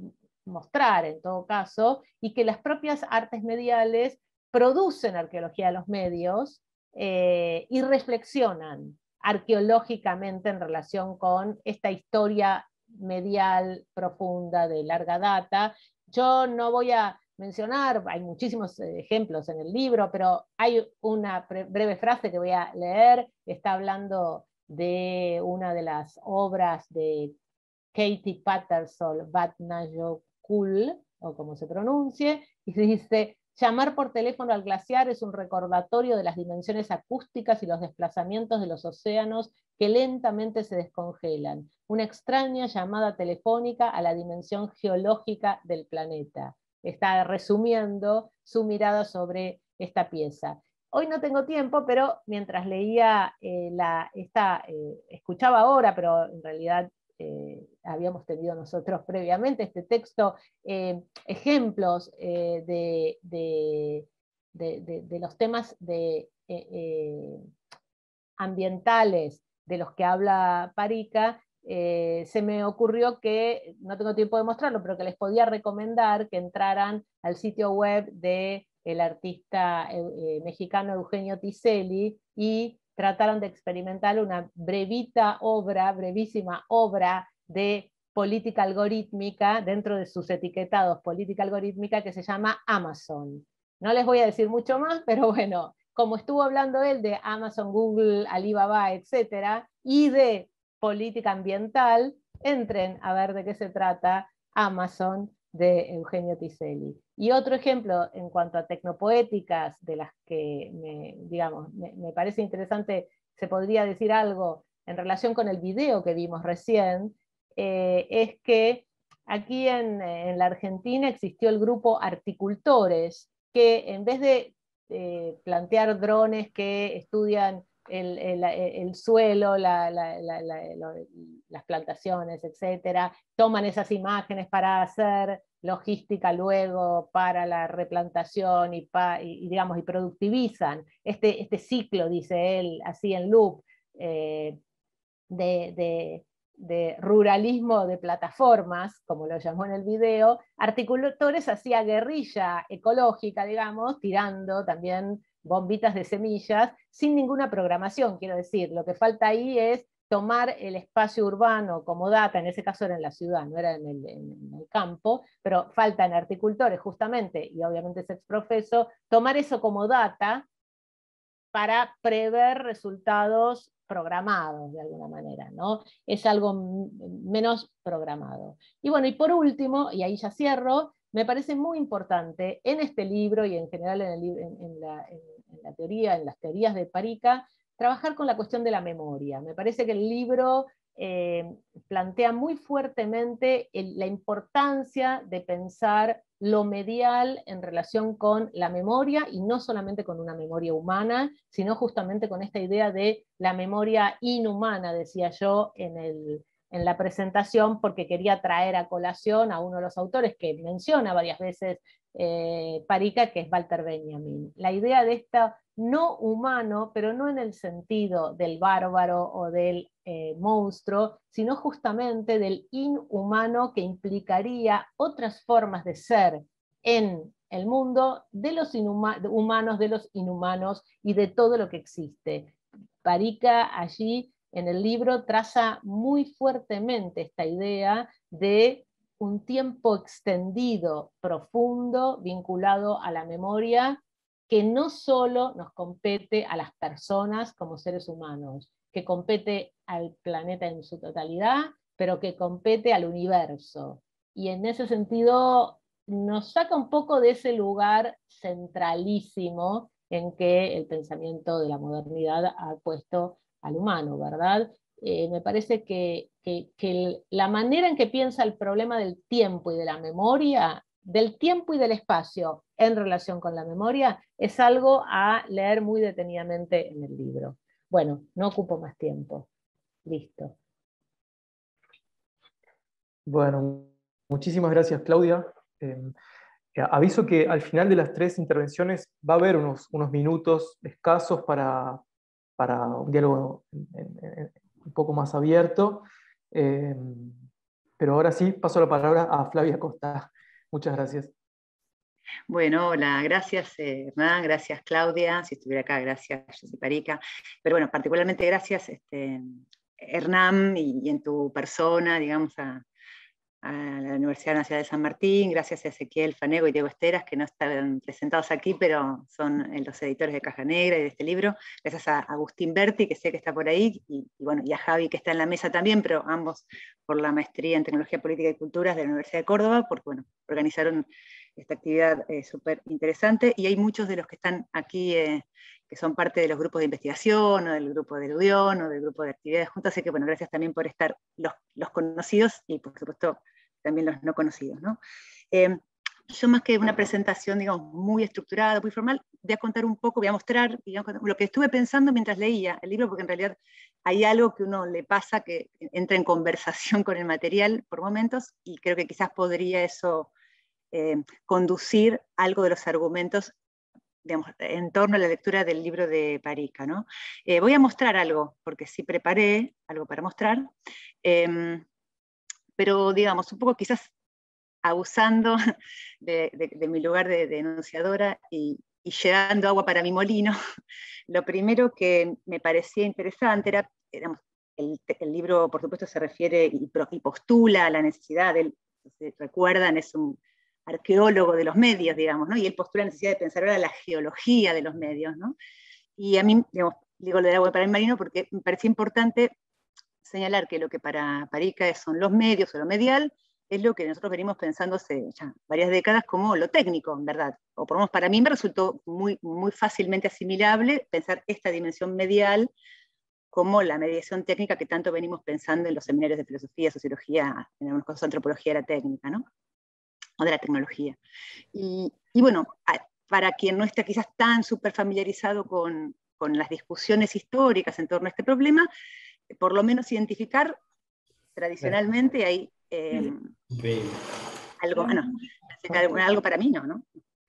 mostrar en todo caso, y que las propias artes mediales producen arqueología de los medios eh, y reflexionan arqueológicamente en relación con esta historia medial profunda de larga data. Yo no voy a mencionar, hay muchísimos ejemplos en el libro, pero hay una breve frase que voy a leer, está hablando de una de las obras de Katie Patterson Vatnajökull, o como se pronuncie, y dice: llamar por teléfono al glaciar es un recordatorio de las dimensiones acústicas y los desplazamientos de los océanos que lentamente se descongelan. Una extraña llamada telefónica a la dimensión geológica del planeta. Está resumiendo su mirada sobre esta pieza. Hoy no tengo tiempo, pero mientras leía eh, la, esta, eh, escuchaba ahora, pero en realidad Eh, habíamos tenido nosotros previamente este texto, eh, ejemplos eh, de, de, de, de, de los temas de, eh, eh, ambientales de los que habla Parikka, eh, se me ocurrió que, no tengo tiempo de mostrarlo, pero que les podía recomendar que entraran al sitio web del artista eh, mexicano Eugenio Tiselli y trataron de experimentar una brevita obra, brevísima obra de política algorítmica dentro de sus etiquetados, política algorítmica, que se llama Amazon. No les voy a decir mucho más, pero bueno, como estuvo hablando él de Amazon, Google, Alibaba, etcétera, y de política ambiental, entren a ver de qué se trata Amazon de Eugenio Tiselli. Y otro ejemplo en cuanto a tecnopoéticas, de las que me, digamos, me, me parece interesante, se podría decir algo en relación con el video que vimos recién, eh, es que aquí en, en la Argentina existió el grupo Articultores, que en vez de eh, plantear drones que estudian el, el, el suelo, la, la, la, la, las plantaciones, etcétera, toman esas imágenes para hacer logística luego para la replantación y, pa, y, y, digamos, y productivizan este, este ciclo, dice él, así en loop, eh, de, de, de ruralismo de plataformas, como lo llamó en el video. Articultores hacía guerrilla ecológica, digamos, tirando también bombitas de semillas, sin ninguna programación, quiero decir. Lo que falta ahí es tomar el espacio urbano como data, en ese caso era en la ciudad, no era en el, en el campo, pero faltan articultores justamente, y obviamente es exprofeso, tomar eso como data para prever resultados programados de alguna manera, ¿no? Es algo menos programado. Y bueno, y por último, y ahí ya cierro, me parece muy importante en este libro y en general en, el, en, en, la, en, en la teoría, en las teorías de Parikka, trabajar con la cuestión de la memoria. Me parece que el libro eh, plantea muy fuertemente el, la importancia de pensar lo medial en relación con la memoria, y no solamente con una memoria humana, sino justamente con esta idea de la memoria inhumana, decía yo en, el, en la presentación, porque quería traer a colación a uno de los autores que menciona varias veces eh, Parikka, que es Walter Benjamin. La idea de esta no humano, pero no en el sentido del bárbaro o del eh, monstruo, sino justamente del inhumano, que implicaría otras formas de ser en el mundo de los humanos, de los inhumanos y de todo lo que existe. Parika allí en el libro traza muy fuertemente esta idea de un tiempo extendido, profundo, vinculado a la memoria, que no solo nos compete a las personas como seres humanos, que compete al planeta en su totalidad, pero que compete al universo. Y en ese sentido nos saca un poco de ese lugar centralísimo en que el pensamiento de la modernidad ha puesto al humano, ¿verdad? Eh, me parece que, que, que la manera en que piensa el problema del tiempo y de la memoria, del tiempo y del espacio en relación con la memoria, es algo a leer muy detenidamente en el libro. Bueno, no ocupo más tiempo. Listo. Bueno, muchísimas gracias, Claudia. Eh, aviso que al final de las tres intervenciones va a haber unos, unos minutos escasos para, para un diálogo en, en, en, un poco más abierto. Eh, pero ahora sí, paso la palabra a Flavia Costa. Muchas gracias. Bueno, hola, gracias eh, Hernán, gracias Claudia, si estuviera acá, gracias Jessy Parika, pero bueno, particularmente gracias este, Hernán y, y en tu persona, digamos, a, a la Universidad Nacional de San Martín, gracias a Ezequiel Fanego y Diego Esteras, que no están presentados aquí, pero son los editores de Caja Negra y de este libro, gracias a Agustín Berti, que sé que está por ahí, y, y, bueno, y a Javi, que está en la mesa también, pero ambos por la maestría en Tecnología Política y Culturas de la Universidad de Córdoba, porque bueno, organizaron esta actividad eh, súper interesante, y hay muchos de los que están aquí eh, que son parte de los grupos de investigación, o del grupo de erudión, o del grupo de actividades juntas, así que bueno, gracias también por estar los, los conocidos, y por supuesto también los no conocidos, ¿no? Eh, yo más que una presentación, digamos, muy estructurada, muy formal, voy a contar un poco, voy a mostrar, digamos, lo que estuve pensando mientras leía el libro, porque en realidad hay algo que uno le pasa, que entra en conversación con el material por momentos, y creo que quizás podría eso eh, conducir algo de los argumentos, digamos, en torno a la lectura del libro de Parika, ¿no? Eh, voy a mostrar algo, porque sí preparé algo para mostrar, eh, pero digamos, un poco quizás abusando de, de, de mi lugar de, de enunciadora y, y llevando agua para mi molino, lo primero que me parecía interesante era, digamos, el, el libro por supuesto se refiere y, y postula a la necesidad, de, si recuerdan, es un arqueólogo de los medios, digamos, ¿no? Y él postula la necesidad de pensar ahora la geología de los medios, ¿no? Y a mí, digamos, digo lo de agua para el marino porque me parecía importante señalar que lo que para Parika son los medios o lo medial, es lo que nosotros venimos pensando hace ya varias décadas como lo técnico, en verdad. O por lo menos para mí me resultó muy, muy fácilmente asimilable pensar esta dimensión medial como la mediación técnica que tanto venimos pensando en los seminarios de filosofía, sociología, en algunos casos antropología de la técnica, ¿no? O de la tecnología. Y, y bueno, para quien no esté quizás tan súper familiarizado con, con las discusiones históricas en torno a este problema, por lo menos identificar tradicionalmente hay eh, algo, no, algo para mí no, ¿no?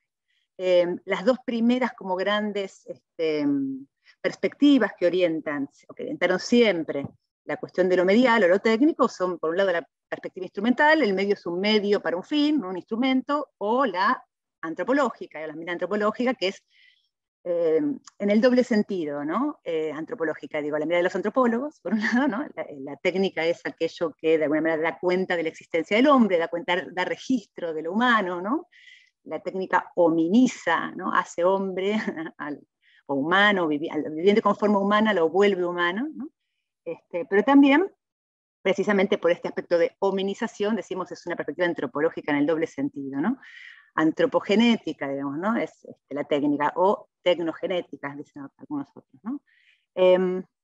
Eh, las dos primeras como grandes este, perspectivas que orientan, o que orientaron siempre la cuestión de lo medial o lo técnico son, por un lado, la perspectiva instrumental, el medio es un medio para un fin, un instrumento, o la antropológica, la mirada antropológica, que es eh, en el doble sentido, ¿no? Eh, antropológica, digo, la mirada de los antropólogos, por un lado, ¿no? La, la técnica es aquello que de alguna manera da cuenta de la existencia del hombre, da cuenta, da registro de lo humano, ¿no? La técnica hominiza, ¿no? Hace hombre al, o humano, vivi, al viviente con forma humana lo vuelve humano, ¿no? Este, pero también, precisamente por este aspecto de hominización, decimos es una perspectiva antropológica en el doble sentido, ¿no? Antropogenética, digamos, ¿no? Es este, la técnica, o tecnogenética, dicen algunos otros, ¿no? Eh,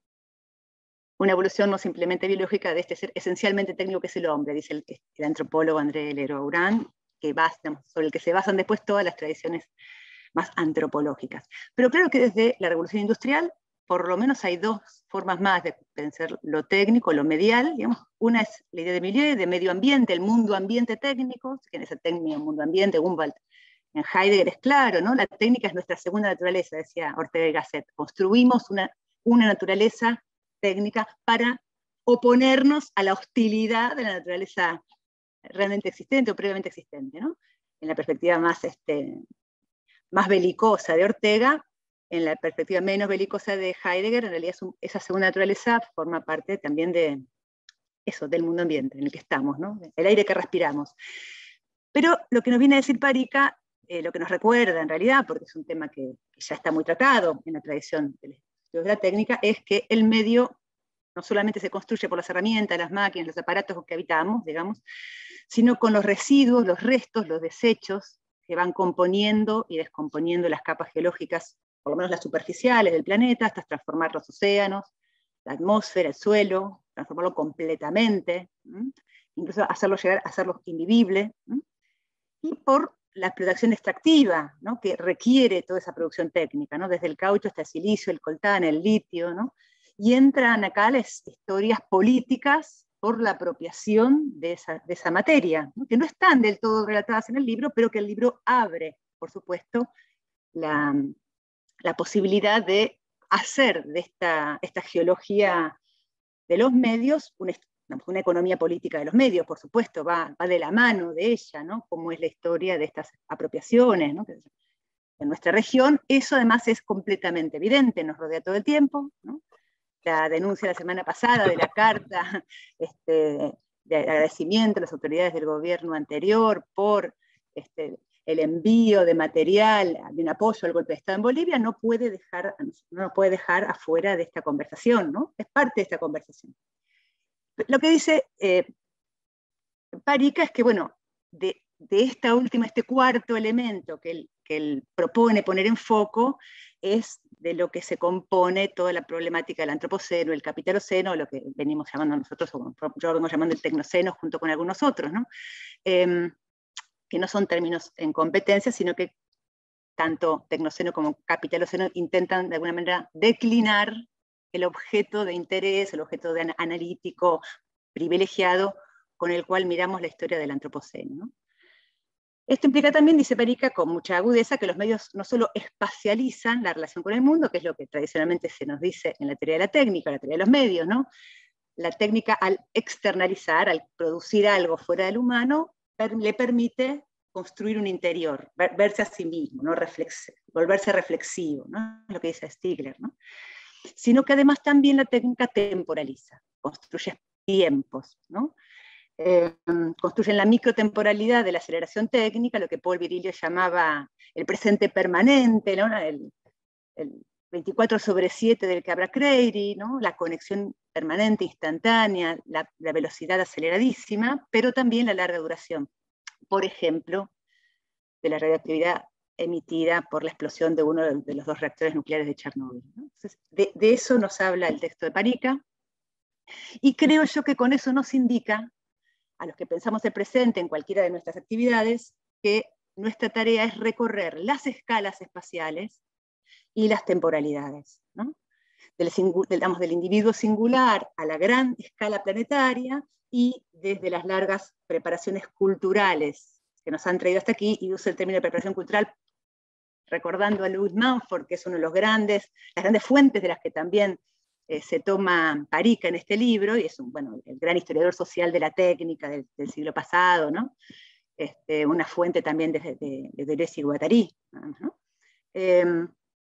una evolución no simplemente biológica de este ser esencialmente técnico que es el hombre, dice el, el antropólogo André Lerroux-Urán, que basa, sobre el que se basan después todas las tradiciones más antropológicas. Pero claro que desde la revolución industrial, por lo menos hay dos formas más de pensar lo técnico, lo medial, digamos. Una es la idea de milieu, de medio ambiente, el mundo ambiente técnico, que en esa técnica, mundo ambiente, Humboldt En Heidegger es claro, ¿no? La técnica es nuestra segunda naturaleza, decía Ortega y Gasset. Construimos una, una naturaleza técnica para oponernos a la hostilidad de la naturaleza realmente existente o previamente existente, ¿no? En la perspectiva más, este, más belicosa de Ortega, en la perspectiva menos belicosa de Heidegger, en realidad es un, esa segunda naturaleza forma parte también de eso, del mundo ambiente en el que estamos, ¿no? El aire que respiramos. Pero lo que nos viene a decir Parica, eh, lo que nos recuerda en realidad, porque es un tema que, que ya está muy tratado en la tradición del estudio de la técnica, es que el medio no solamente se construye por las herramientas, las máquinas, los aparatos con que habitamos, digamos, sino con los residuos, los restos, los desechos que van componiendo y descomponiendo las capas geológicas, por lo menos las superficiales del planeta, hasta transformar los océanos, la atmósfera, el suelo, transformarlo completamente, ¿m? Incluso hacerlo llegar, hacerlo invivible, ¿m? Y por la explotación extractiva, ¿no? Que requiere toda esa producción técnica, ¿no? Desde el caucho hasta el silicio, el coltán, el litio, ¿no? Y entran acá las historias políticas por la apropiación de esa, de esa materia, ¿no? Que no están del todo relatadas en el libro, pero que el libro abre, por supuesto, la, la posibilidad de hacer de esta, esta geología de los medios una, una economía política de los medios, por supuesto, va, va de la mano de ella, ¿no? Como es la historia de estas apropiaciones, ¿no? En nuestra región, eso además es completamente evidente, nos rodea todo el tiempo, ¿no? La denuncia la semana pasada de la carta este, de agradecimiento a las autoridades del gobierno anterior por este, el envío de material, de un apoyo al golpe de Estado en Bolivia, no puede dejar, no puede dejar afuera de esta conversación, ¿no? Es parte de esta conversación. Lo que dice eh, Parica es que, bueno, de, de esta última, este cuarto elemento que él, que él propone poner en foco, es de lo que se compone toda la problemática del antropoceno, el capitaloceno, lo que venimos llamando nosotros, o yo vengo llamando el tecnoceno junto con algunos otros, ¿no? Eh, que no son términos en competencia, sino que tanto tecnoceno como capitaloceno intentan de alguna manera declinar el objeto de interés, el objeto de analítico privilegiado con el cual miramos la historia del antropoceno, ¿no? Esto implica también, dice Parica con mucha agudeza, que los medios no solo espacializan la relación con el mundo, que es lo que tradicionalmente se nos dice en la teoría de la técnica, la teoría de los medios, ¿no? La técnica, al externalizar, al producir algo fuera del humano, per, le permite construir un interior, ver, verse a sí mismo, ¿no? Reflex, volverse reflexivo, ¿no? Lo que dice Stigler, ¿no? Sino que además también la técnica temporaliza, construye tiempos, ¿no? Eh, construyen la microtemporalidad de la aceleración técnica, lo que Paul Virilio llamaba el presente permanente, ¿no? el, el veinticuatro sobre siete del Cabra Creiri, ¿no? La conexión permanente, instantánea, la, la velocidad aceleradísima, pero también la larga duración. Por ejemplo, de la radioactividad emitida por la explosión de uno de los dos reactores nucleares de Chernóbil, ¿no? Entonces, de, de eso nos habla el texto de Parica, y creo yo que con eso nos indica a los que pensamos el presente en cualquiera de nuestras actividades, que nuestra tarea es recorrer las escalas espaciales y las temporalidades, ¿no? Del, digamos, del individuo singular a la gran escala planetaria, y desde las largas preparaciones culturales que nos han traído hasta aquí, y uso el término de preparación cultural recordando a Louis Mumford, que es uno de los grandes, las grandes fuentes de las que también Eh, se toma Parica en este libro, y es un, bueno, el gran historiador social de la técnica del, del siglo pasado, ¿no? Este, una fuente también de, de, de Deleuze y Guattari, ¿no? Eh,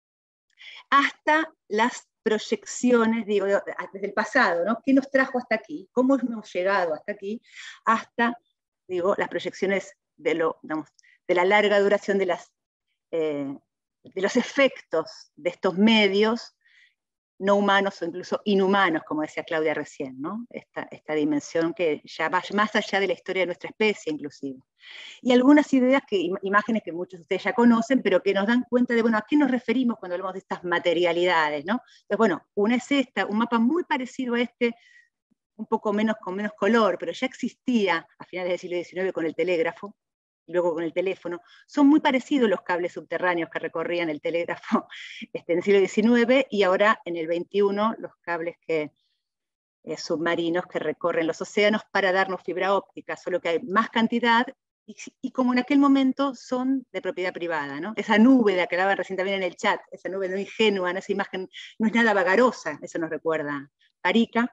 hasta las proyecciones, digo, desde el pasado, ¿no? ¿Qué nos trajo hasta aquí? ¿Cómo hemos llegado hasta aquí? Hasta, digo, las proyecciones de, lo, digamos, de la larga duración de, las, eh, de los efectos de estos medios no humanos o incluso inhumanos, como decía Claudia recién, ¿no? Esta, esta dimensión que ya va más allá de la historia de nuestra especie, inclusive. Y algunas ideas, que, imágenes que muchos de ustedes ya conocen, pero que nos dan cuenta de, bueno, ¿a qué nos referimos cuando hablamos de estas materialidades, ¿no? Entonces, bueno, una es esta, un mapa muy parecido a este, un poco menos, con menos color, pero ya existía a finales del siglo diecinueve con el telégrafo, y luego con el teléfono. Son muy parecidos los cables subterráneos que recorrían el telégrafo este, en el siglo diecinueve, y ahora en el veintiuno los cables que, eh, submarinos que recorren los océanos para darnos fibra óptica, solo que hay más cantidad y, y como en aquel momento son de propiedad privada, ¿no? Esa nube de la que hablaban recién también en el chat, esa nube no ingenua, ¿no? Esa imagen no es nada vagarosa, eso nos recuerda Parikka.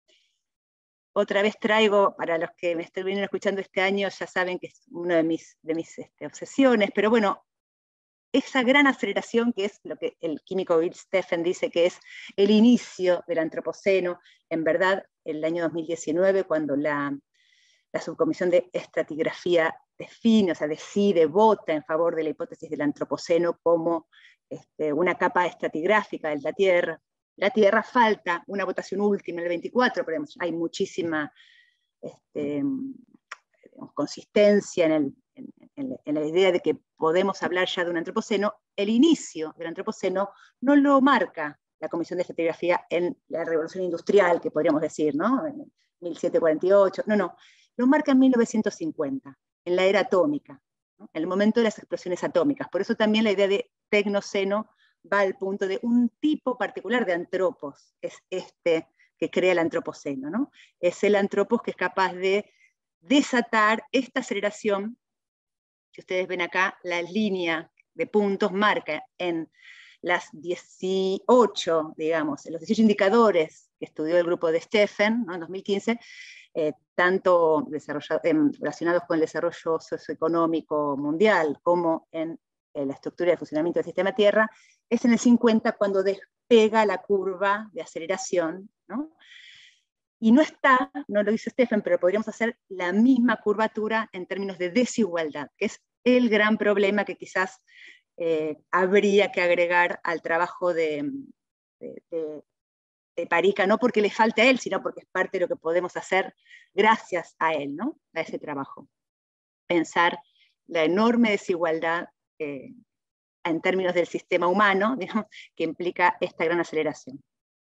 Otra vez traigo, para los que me estén viendo escuchando este año, ya saben que es una de mis, de mis este, obsesiones, pero bueno, esa gran aceleración que es lo que el químico Bill Steffen dice que es el inicio del antropoceno, en verdad, el año dos mil diecinueve, cuando la, la subcomisión de estratigrafía define, o sea, decide, vota en favor de la hipótesis del antropoceno como este, una capa estratigráfica de la Tierra. La Tierra falta una votación última en el veinticuatro, pero hay muchísima este, digamos, consistencia en, el, en, en, en la idea de que podemos hablar ya de un antropoceno. El inicio del antropoceno no lo marca la Comisión de Estratigrafía en la Revolución Industrial, que podríamos decir, ¿no? En mil setecientos cuarenta y ocho, no, no, lo marca en mil novecientos cincuenta, en la era atómica, ¿no? En el momento de las explosiones atómicas. Por eso también la idea de tecnoceno va al punto de un tipo particular de antropos, es este que crea el antropoceno, ¿no? Es el antropos que es capaz de desatar esta aceleración. Si ustedes ven acá, la línea de puntos marca en las dieciocho, digamos, los dieciocho indicadores que estudió el grupo de Steffen, ¿no? En dos mil quince, eh, tanto eh, relacionados con el desarrollo socioeconómico mundial como en eh, la estructura de funcionamiento del sistema Tierra, es en el cincuenta cuando despega la curva de aceleración, ¿no? Y no está, no lo dice Steffen, pero podríamos hacer la misma curvatura en términos de desigualdad, que es el gran problema que quizás eh, habría que agregar al trabajo de, de, de, de Parikka, no porque le falte a él, sino porque es parte de lo que podemos hacer gracias a él, ¿no? A ese trabajo. Pensar la enorme desigualdad eh, en términos del sistema humano, digamos, que implica esta gran aceleración.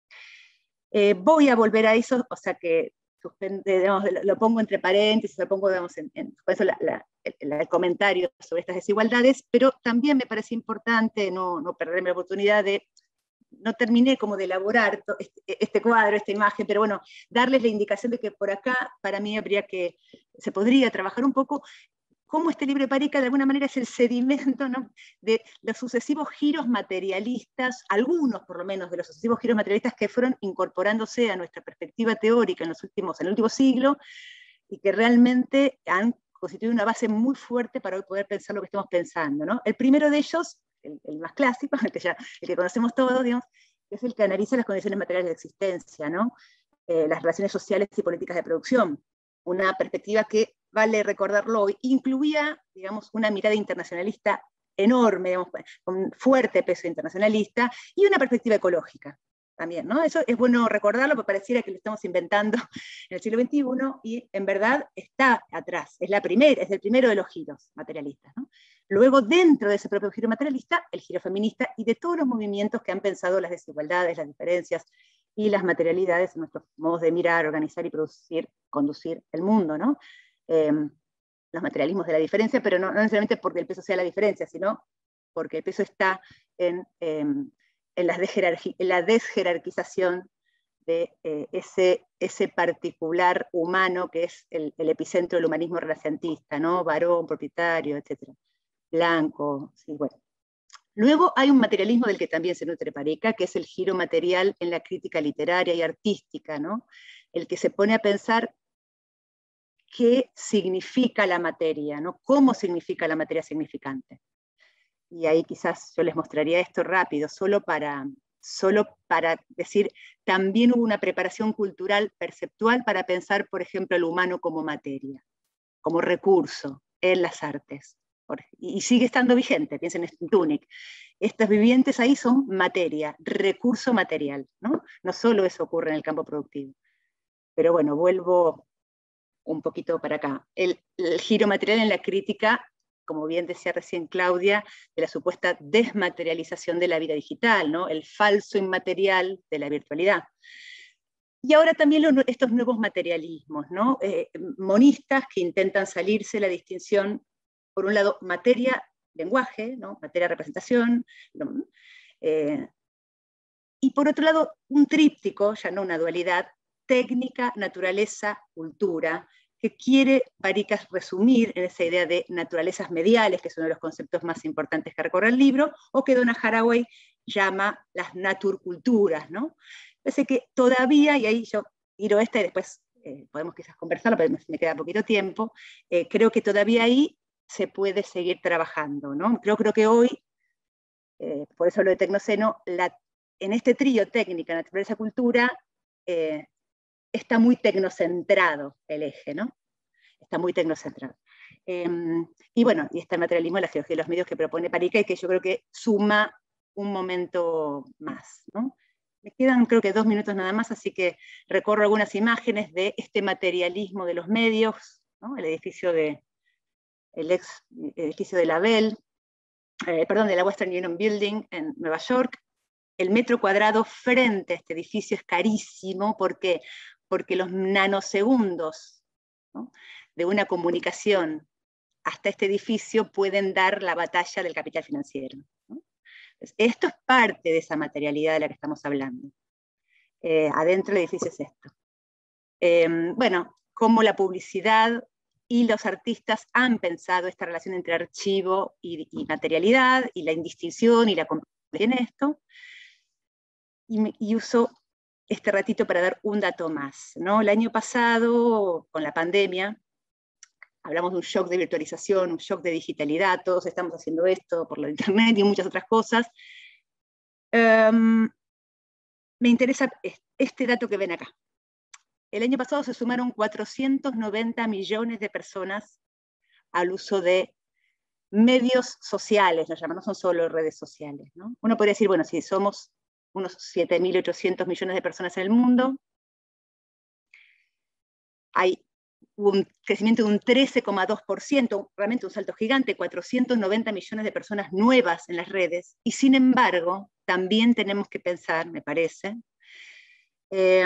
Eh, voy a volver a eso, o sea que suspende, digamos, lo, lo pongo entre paréntesis, lo pongo digamos, en, en eso la, la, el, el comentario sobre estas desigualdades, pero también me parece importante no, no perderme la oportunidad de, no terminé como de elaborar este, este cuadro, esta imagen, pero bueno, darles la indicación de que por acá para mí habría que, se podría trabajar un poco cómo este libro de Parikka de alguna manera es el sedimento, ¿no?, de los sucesivos giros materialistas, algunos por lo menos de los sucesivos giros materialistas que fueron incorporándose a nuestra perspectiva teórica en, los últimos, en el último siglo, y que realmente han constituido una base muy fuerte para hoy poder pensar lo que estamos pensando, ¿no? El primero de ellos, el, el más clásico, el que, ya, el que conocemos todos, digamos, es el que analiza las condiciones materiales de existencia, ¿no? Eh, las relaciones sociales y políticas de producción, una perspectiva que, vale recordarlo hoy, incluía, digamos, una mirada internacionalista enorme, digamos, con fuerte peso internacionalista, y una perspectiva ecológica también, ¿no? Eso es bueno recordarlo, porque pareciera que lo estamos inventando en el siglo veintiuno, y en verdad está atrás, es, la primera, es el primero de los giros materialistas, ¿no? Luego, dentro de ese propio giro materialista, el giro feminista, y de todos los movimientos que han pensado las desigualdades, las diferencias, y las materialidades en nuestros modos de mirar, organizar y producir, conducir el mundo, ¿no? Eh, los materialismos de la diferencia, pero no, no necesariamente porque el peso sea la diferencia, sino porque el peso está en, eh, en, la en la desjerarquización de eh, ese, ese particular humano que es el, el epicentro del humanismo renacentista, ¿no? Varón, propietario, etcétera, blanco, sí, bueno. Luego hay un materialismo del que también se nutre Parikka, que es el giro material en la crítica literaria y artística, ¿no? El que se pone a pensar qué significa la materia, ¿no? Cómo significa la materia significante. Y ahí quizás yo les mostraría esto rápido, solo para, solo para decir, también hubo una preparación cultural perceptual para pensar, por ejemplo, el humano como materia, como recurso en las artes. Y sigue estando vigente, piensen en Tunick. Estos vivientes ahí son materia, recurso material, ¿no? No solo eso ocurre en el campo productivo. Pero bueno, vuelvo un poquito para acá. El, el giro material en la crítica, como bien decía recién Claudia, de la supuesta desmaterialización de la vida digital, ¿no? El falso inmaterial de la virtualidad. Y ahora también los, estos nuevos materialismos, ¿no? Eh, monistas que intentan salirse de la distinción, por un lado, materia, lenguaje, ¿no? Materia, representación, ¿no? Eh, y por otro lado, un tríptico, ya no una dualidad, técnica, naturaleza, cultura, que quiere Parika resumir en esa idea de naturalezas mediales, que es uno de los conceptos más importantes que recorre el libro, o que Donna Haraway llama las naturculturas, ¿no? Parece que todavía, y ahí yo tiro esta y después eh, podemos quizás conversarlo, pero me queda poquito tiempo, eh, creo que todavía ahí se puede seguir trabajando, ¿no? Creo, creo que hoy, eh, por eso lo de Tecnoceno, la, en este trío técnica, naturaleza, cultura, eh, está muy tecnocentrado el eje, ¿no? Está muy tecnocentrado. Eh, y bueno, y está el materialismo, la geología de los medios que propone Parika y que yo creo que suma un momento más, ¿no? Me quedan creo que dos minutos nada más, así que recorro algunas imágenes de este materialismo de los medios, ¿no? El edificio de, el ex edificio de la Bell, eh, perdón, de la Western Union Building en Nueva York. El metro cuadrado frente a este edificio es carísimo, ¿por qué? Porque los nanosegundos, ¿no?, de una comunicación hasta este edificio pueden dar la batalla del capital financiero, ¿no? Esto es parte de esa materialidad de la que estamos hablando. Eh, adentro del edificio es esto. Eh, bueno, cómo la publicidad y los artistas han pensado esta relación entre archivo y, y materialidad, y la indistinción y la complejidad en esto. Y, me, y uso este ratito para dar un dato más, ¿no? El año pasado, con la pandemia, hablamos de un shock de virtualización, un shock de digitalidad, todos estamos haciendo esto por la internet y muchas otras cosas. Um, me interesa este dato que ven acá. El año pasado se sumaron cuatrocientos noventa millones de personas al uso de medios sociales, los llamamos, no son solo redes sociales, ¿no? Uno podría decir, bueno, si somos unos siete mil ochocientos millones de personas en el mundo, hay un crecimiento de un trece coma dos por ciento, realmente un salto gigante, cuatrocientos noventa millones de personas nuevas en las redes, y sin embargo, también tenemos que pensar, me parece, eh,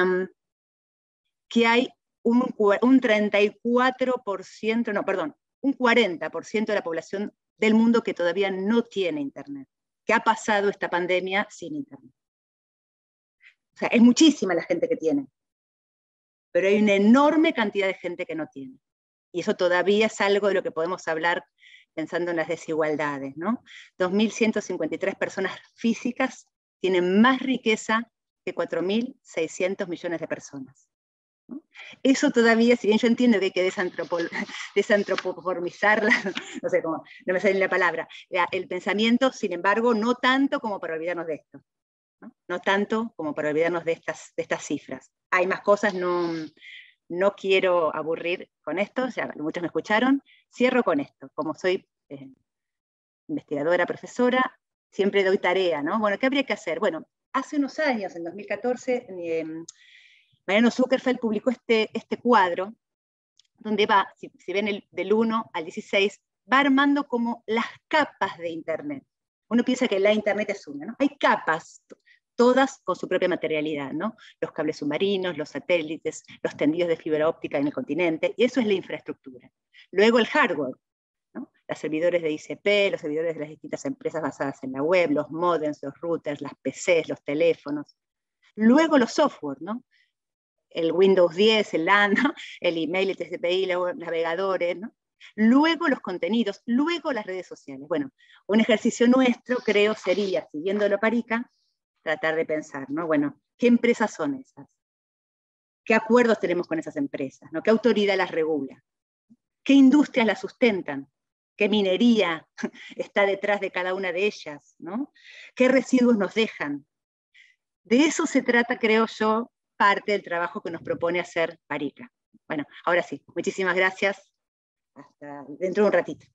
que hay un, un treinta y cuatro por ciento, no, perdón, un cuarenta por ciento de la población del mundo que todavía no tiene internet, que ha pasado esta pandemia sin internet. O sea, es muchísima la gente que tiene, pero hay una enorme cantidad de gente que no tiene. Y eso todavía es algo de lo que podemos hablar pensando en las desigualdades, ¿no? dos mil ciento cincuenta y tres personas físicas tienen más riqueza que cuatro mil seiscientos millones de personas, ¿no? Eso todavía, si bien yo entiendo que hay que desantropomorfizarla, no sé cómo, no me sale la palabra, el pensamiento, sin embargo, no tanto como para olvidarnos de esto. ¿No? No tanto como para olvidarnos de estas, de estas cifras. Hay más cosas, no, no quiero aburrir con esto, ya muchos me escucharon. Cierro con esto. Como soy eh, investigadora, profesora, siempre doy tarea, ¿no? Bueno, ¿qué habría que hacer? Bueno, hace unos años, en dos mil catorce, eh, Mariano Zuckerfeld publicó este, este cuadro, donde va, si, si ven el, del uno al dieciséis, va armando como las capas de Internet. Uno piensa que la Internet es una, ¿no? Hay capas, todas con su propia materialidad, ¿no? Los cables submarinos, los satélites, los tendidos de fibra óptica en el continente, y eso es la infraestructura. Luego el hardware, ¿no? Los servidores de I C P, los servidores de las distintas empresas basadas en la web, los modems, los routers, las P Cs, los teléfonos. Luego los software, ¿no? El Windows diez, el LAN, ¿no? El email, el T C P I, los navegadores, ¿no? Luego los contenidos, luego las redes sociales. Bueno, un ejercicio nuestro, creo, sería, siguiéndolo Parika, tratar de pensar, ¿no? Bueno, ¿qué empresas son esas? ¿Qué acuerdos tenemos con esas empresas? ¿No? ¿Qué autoridad las regula? ¿Qué industrias las sustentan? ¿Qué minería está detrás de cada una de ellas? ¿No? ¿Qué residuos nos dejan? De eso se trata, creo yo, parte del trabajo que nos propone hacer Parika. Bueno, ahora sí, muchísimas gracias. Hasta dentro de un ratito.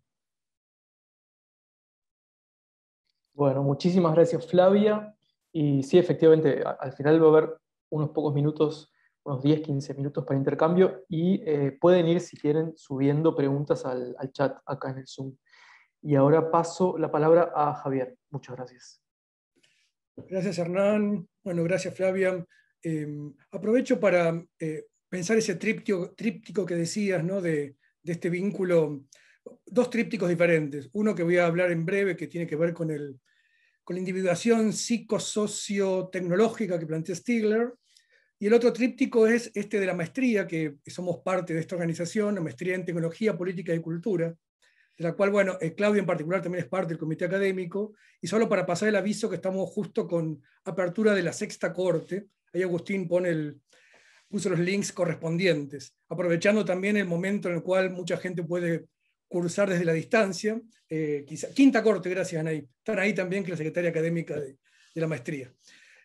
Bueno, muchísimas gracias, Flavia. Y sí, efectivamente, al final va a haber unos pocos minutos, unos diez, quince minutos para intercambio, y eh, pueden ir, si quieren, subiendo preguntas al, al chat acá en el Zoom. Y ahora paso la palabra a Javier. Muchas gracias. Gracias, Hernán. Bueno, gracias, Flavia. Eh, aprovecho para eh, pensar ese tríptico, tríptico que decías, ¿no? de, de este vínculo, dos trípticos diferentes. Uno que voy a hablar en breve, que tiene que ver con el con la individuación psicosocio-tecnológica que plantea Stigler, Y el otro tríptico es este de la maestría, que somos parte de esta organización, la maestría en Tecnología, Política y Cultura, de la cual, bueno, eh, Claudia en particular también es parte del comité académico, y solo para pasar el aviso que estamos justo con apertura de la sexta cohorte, ahí Agustín pone el, puso los links correspondientes, aprovechando también el momento en el cual mucha gente puede cursar desde la distancia, eh, quizá, quinta cohorte, gracias Anaí, están ahí también, que es la secretaria académica de, de la maestría.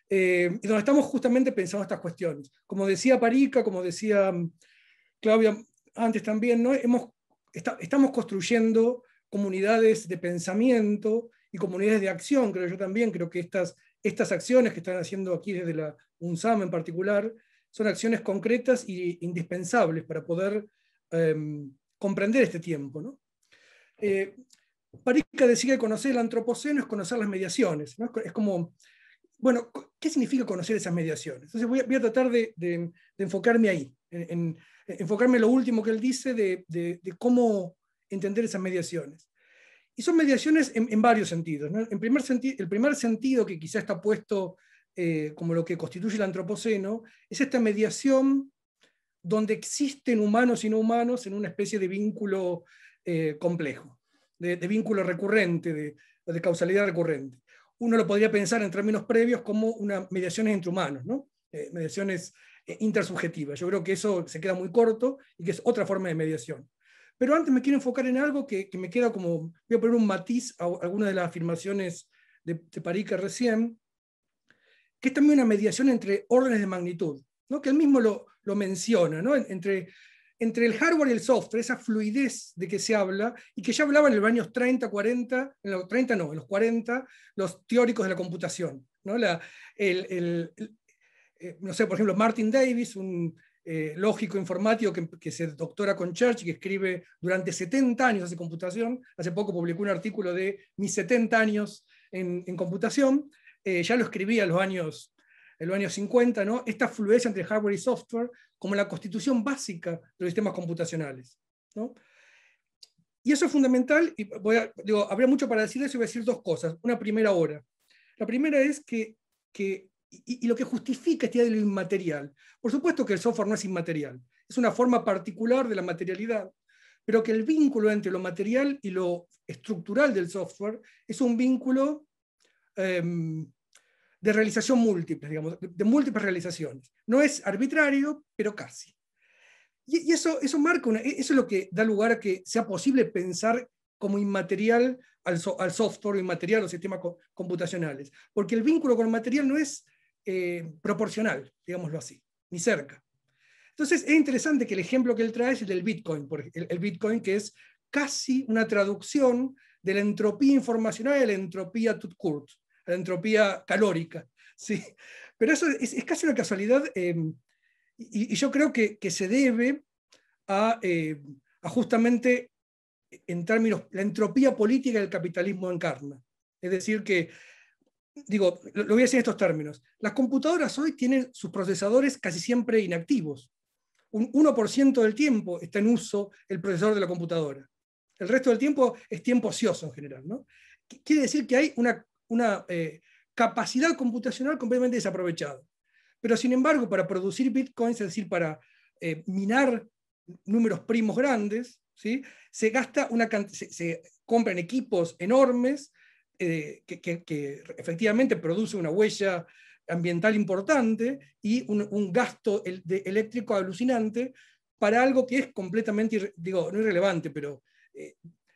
Eh, y donde estamos justamente pensando estas cuestiones. Como decía Parica, como decía Claudia antes también, ¿no? Hemos, está, estamos construyendo comunidades de pensamiento y comunidades de acción, creo yo también, creo que estas, estas acciones que están haciendo aquí desde la UNSAM en particular, son acciones concretas e indispensables para poder eh, comprender este tiempo, ¿no? Eh, Parica decía que conocer el antropoceno es conocer las mediaciones, ¿no? Es como... Bueno, ¿qué significa conocer esas mediaciones? Entonces voy a, voy a tratar de, de, de enfocarme ahí, en, en, enfocarme en lo último que él dice de, de, de cómo entender esas mediaciones. Y son mediaciones en, en varios sentidos, ¿no? En primer senti el primer sentido, que quizá está puesto eh, como lo que constituye el antropoceno, es esta mediación donde existen humanos y no humanos en una especie de vínculo eh, complejo, de, de vínculo recurrente, de, de causalidad recurrente. Uno lo podría pensar en términos previos como una mediaciones entre humanos, ¿no? Eh, mediaciones eh, intersubjetivas. Yo creo que eso se queda muy corto y que es otra forma de mediación. Pero antes me quiero enfocar en algo que, que me queda como, voy a poner un matiz a algunas de las afirmaciones de, de Parica recién, que es también una mediación entre órdenes de magnitud, ¿no? Que él mismo lo, lo menciona, ¿no? Entre, entre el hardware y el software, esa fluidez de que se habla, y que ya hablaban en los años treinta, cuarenta, en los treinta no, en los cuarenta, los teóricos de la computación, ¿no? La, el, el, el, eh, no sé, por ejemplo, Martin Davis, un eh, lógico informático que, que se doctora con Church y que escribe durante setenta años hace computación, hace poco publicó un artículo de mis setenta años en, en computación, eh, ya lo escribía en los años... en los años cincuenta, ¿no? Esta fluidez entre hardware y software como la constitución básica de los sistemas computacionales, ¿no? Y eso es fundamental, y voy a, digo, habría mucho para decir eso, y voy a decir dos cosas. Una primera hora. La primera es que, que y, y lo que justifica esta idea de lo inmaterial. Por supuesto que el software no es inmaterial, es una forma particular de la materialidad, pero que el vínculo entre lo material y lo estructural del software es un vínculo eh, de realización múltiple, digamos, de, de múltiples realizaciones. No es arbitrario, pero casi. Y, y eso, eso marca una, eso es lo que da lugar a que sea posible pensar como inmaterial al, so, al software, inmaterial a los sistemas co computacionales. Porque el vínculo con el material no es eh, proporcional, digámoslo así, ni cerca. Entonces es interesante que el ejemplo que él trae es el del Bitcoin, el, el Bitcoin que es casi una traducción de la entropía informacional a la entropía tout court, la entropía calórica, ¿sí? Pero eso es, es casi una casualidad, eh, y, y yo creo que, que se debe a, eh, a justamente, en términos, la entropía política del capitalismo encarna. Es decir que, digo, lo, lo voy a decir en estos términos, las computadoras hoy tienen sus procesadores casi siempre inactivos. Un uno por ciento del tiempo está en uso el procesador de la computadora. El resto del tiempo es tiempo ocioso en general, ¿no? Quiere decir que hay una una eh, capacidad computacional completamente desaprovechada. Pero sin embargo, para producir bitcoins, es decir, para eh, minar números primos grandes, ¿sí? se gasta una se, se compran equipos enormes eh, que, que, que efectivamente produce una huella ambiental importante y un, un gasto el, de, eléctrico alucinante para algo que es completamente, digo, no irrelevante, pero eh,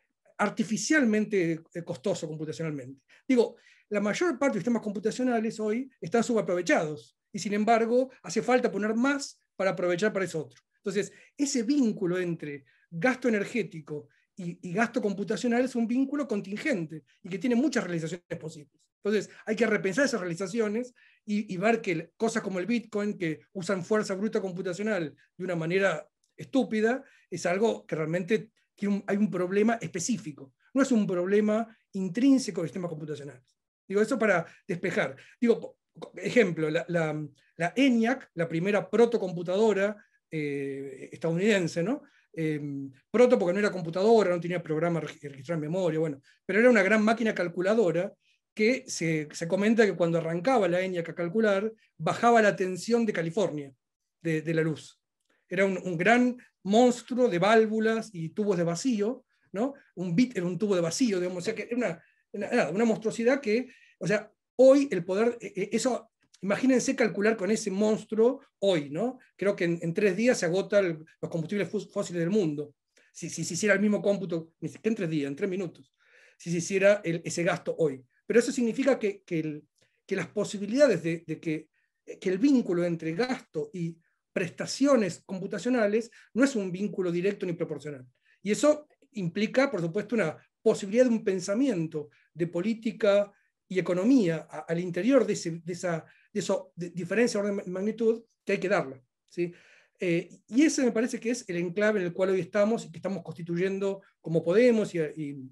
artificialmente costoso computacionalmente. Digo, la mayor parte de los sistemas computacionales hoy están subaprovechados y sin embargo hace falta poner más para aprovechar para eso otro. Entonces, ese vínculo entre gasto energético y, y gasto computacional es un vínculo contingente y que tiene muchas realizaciones posibles. Entonces, hay que repensar esas realizaciones y, y ver que cosas como el Bitcoin, que usan fuerza bruta computacional de una manera estúpida, es algo que realmente un, hay un problema específico. No es un problema intrínseco de sistemas computacionales. Digo, eso para despejar. Digo, ejemplo, la, la, la ENIAC, la primera protocomputadora eh, estadounidense, ¿no? Eh, proto porque no era computadora, no tenía programa registrado en memoria, bueno, pero era una gran máquina calculadora que se, se comenta que cuando arrancaba la ENIAC a calcular, bajaba la tensión de California, de, de la luz. Era un, un gran monstruo de válvulas y tubos de vacío, ¿no? Un bit era un tubo de vacío, digamos, o sea que era una, una, una monstruosidad que, o sea, hoy el poder, eso, imagínense calcular con ese monstruo hoy, ¿no? Creo que en, en tres días se agotan los combustibles fósiles del mundo. Si, si se hiciera el mismo cómputo, ni siquiera en tres días, en tres minutos, si se hiciera el, ese gasto hoy. Pero eso significa que, que, el, que las posibilidades de, de que, que el vínculo entre gasto y prestaciones computacionales no es un vínculo directo ni proporcional. Y eso implica, por supuesto, una posibilidad de un pensamiento de política y economía a, al interior de, ese, de esa de eso, de diferencia de orden de magnitud que hay que darla, ¿sí? Eh, y ese me parece que es el enclave en el cual hoy estamos y que estamos constituyendo como podemos y, y,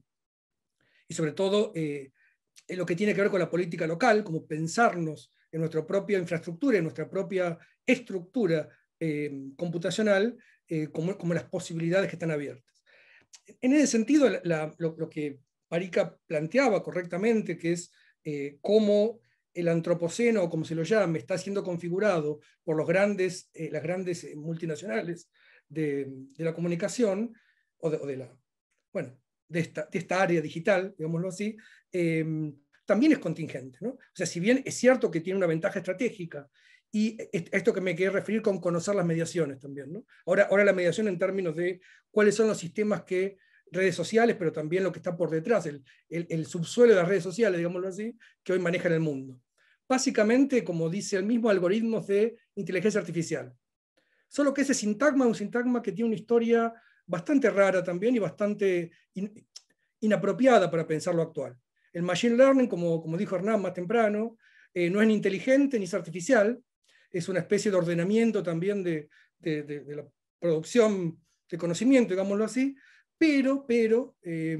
y sobre todo eh, en lo que tiene que ver con la política local, como pensarnos en nuestra propia infraestructura, en nuestra propia estructura eh, computacional, eh, como, como las posibilidades que están abiertas. En ese sentido, la, la, lo, lo que Parikka planteaba correctamente, que es eh, cómo el antropoceno, o como se lo llame, está siendo configurado por los grandes, eh, las grandes multinacionales de, de la comunicación, o de, o de la, bueno, de esta, de esta área digital, digámoslo así, eh, también es contingente, ¿no? O sea, si bien es cierto que tiene una ventaja estratégica, y esto que me quería referir con conocer las mediaciones también, ¿no? Ahora, ahora la mediación en términos de cuáles son los sistemas que, redes sociales, pero también lo que está por detrás, el, el, el subsuelo de las redes sociales, digámoslo así, que hoy manejan el mundo. Básicamente, como dice el mismo, algoritmos de inteligencia artificial. Solo que ese sintagma es un sintagma que tiene una historia bastante rara también y bastante in, inapropiada para pensar lo actual. El machine learning, como, como dijo Hernán más temprano, eh, no es ni inteligente ni es artificial, es una especie de ordenamiento también de, de, de, de la producción de conocimiento, digámoslo así, pero, pero eh,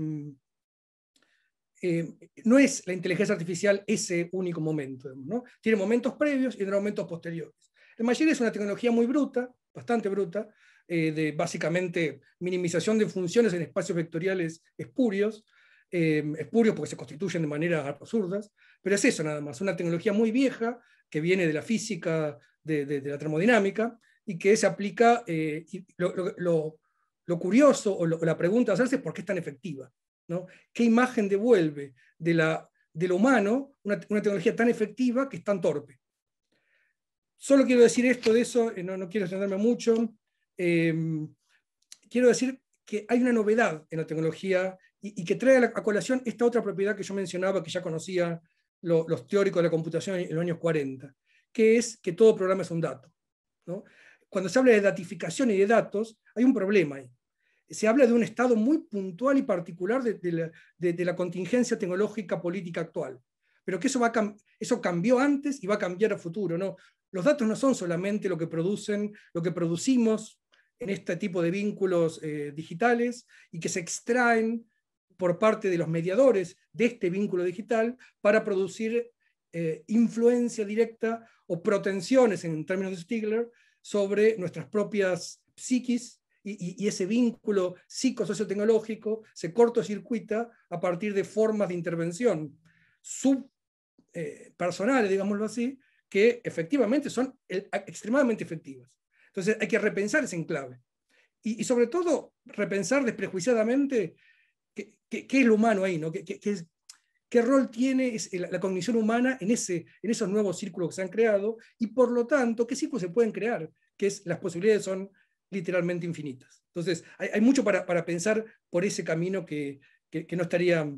eh, no es la inteligencia artificial ese único momento, ¿no? Tiene momentos previos y tiene momentos posteriores. El machine es una tecnología muy bruta, bastante bruta, eh, de básicamente minimización de funciones en espacios vectoriales espurios, eh, espurios porque se constituyen de maneras absurdas, pero es eso nada más, una tecnología muy vieja que viene de la física, de, de, de la termodinámica, y que se aplica, eh, y lo, lo, lo, lo curioso o, lo, o la pregunta a hacerse es por qué es tan efectiva, ¿no? ¿Qué imagen devuelve de, la, de lo humano una, una tecnología tan efectiva que es tan torpe? Solo quiero decir esto de eso, no, no quiero extenderme mucho, eh, quiero decir que hay una novedad en la tecnología y, y que trae a, la, a colación esta otra propiedad que yo mencionaba, que ya conocía lo, los teóricos de la computación en los años cuarenta, que es que todo programa es un dato, ¿no? Cuando se habla de datificación y de datos, hay un problema ahí. Se habla de un estado muy puntual y particular de, de, la, de, de la contingencia tecnológica política actual, pero que eso, va a, eso cambió antes y va a cambiar a futuro, ¿no? Los datos no son solamente lo que producen, lo que producimos en este tipo de vínculos eh, digitales y que se extraen por parte de los mediadores de este vínculo digital para producir eh, influencia directa o protensiones, en términos de Stigler, sobre nuestras propias psiquis, y, y, y ese vínculo psicosociotecnológico se cortocircuita a partir de formas de intervención subpersonales, eh, digámoslo así, que efectivamente son extremadamente efectivas. Entonces hay que repensar ese enclave. Y, y sobre todo, repensar desprejuiciadamente qué, qué, qué es lo humano ahí, ¿no? ¿Qué, qué, qué, es, qué rol tiene la, la cognición humana en, ese, en esos nuevos círculos que se han creado y, por lo tanto, qué círculos se pueden crear, que es, las posibilidades son literalmente infinitas. Entonces, hay, hay mucho para, para pensar por ese camino que, que, que no estaría...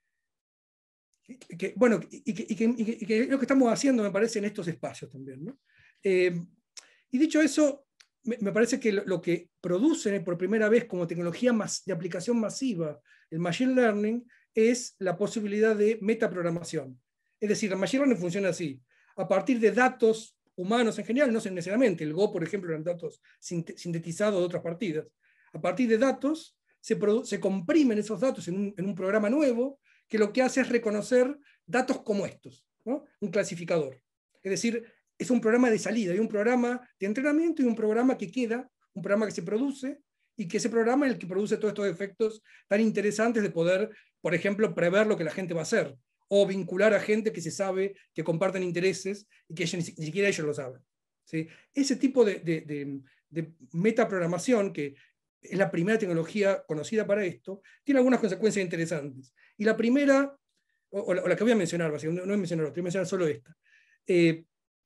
Que, bueno, y que, y, que, y, que, y que lo que estamos haciendo me parece en estos espacios también, ¿no? Eh, y dicho eso, me, me parece que lo, lo que produce por primera vez como tecnología más, de aplicación masiva el machine learning es la posibilidad de metaprogramación. Es decir, el machine learning funciona así. A partir de datos humanos en general, no necesariamente, el Go, por ejemplo, eran datos sintetizados de otras partidas. A partir de datos, se, se comprimen esos datos en un, en un programa nuevo, que lo que hace es reconocer datos como estos, ¿no? Un clasificador. Es decir, es un programa de salida, hay un programa de entrenamiento y un programa que queda, un programa que se produce, y que ese programa es el que produce todos estos efectos tan interesantes de poder, por ejemplo, prever lo que la gente va a hacer, o vincular a gente que se sabe que comparten intereses y que ni siquiera ellos lo saben. ¿Sí? Ese tipo de, de, de, de metaprogramación, que es la primera tecnología conocida para esto, tiene algunas consecuencias interesantes. Y la primera, o, o, la, o la que voy a mencionar, básicamente, no voy a mencionar otra, voy a mencionar solo esta. Eh,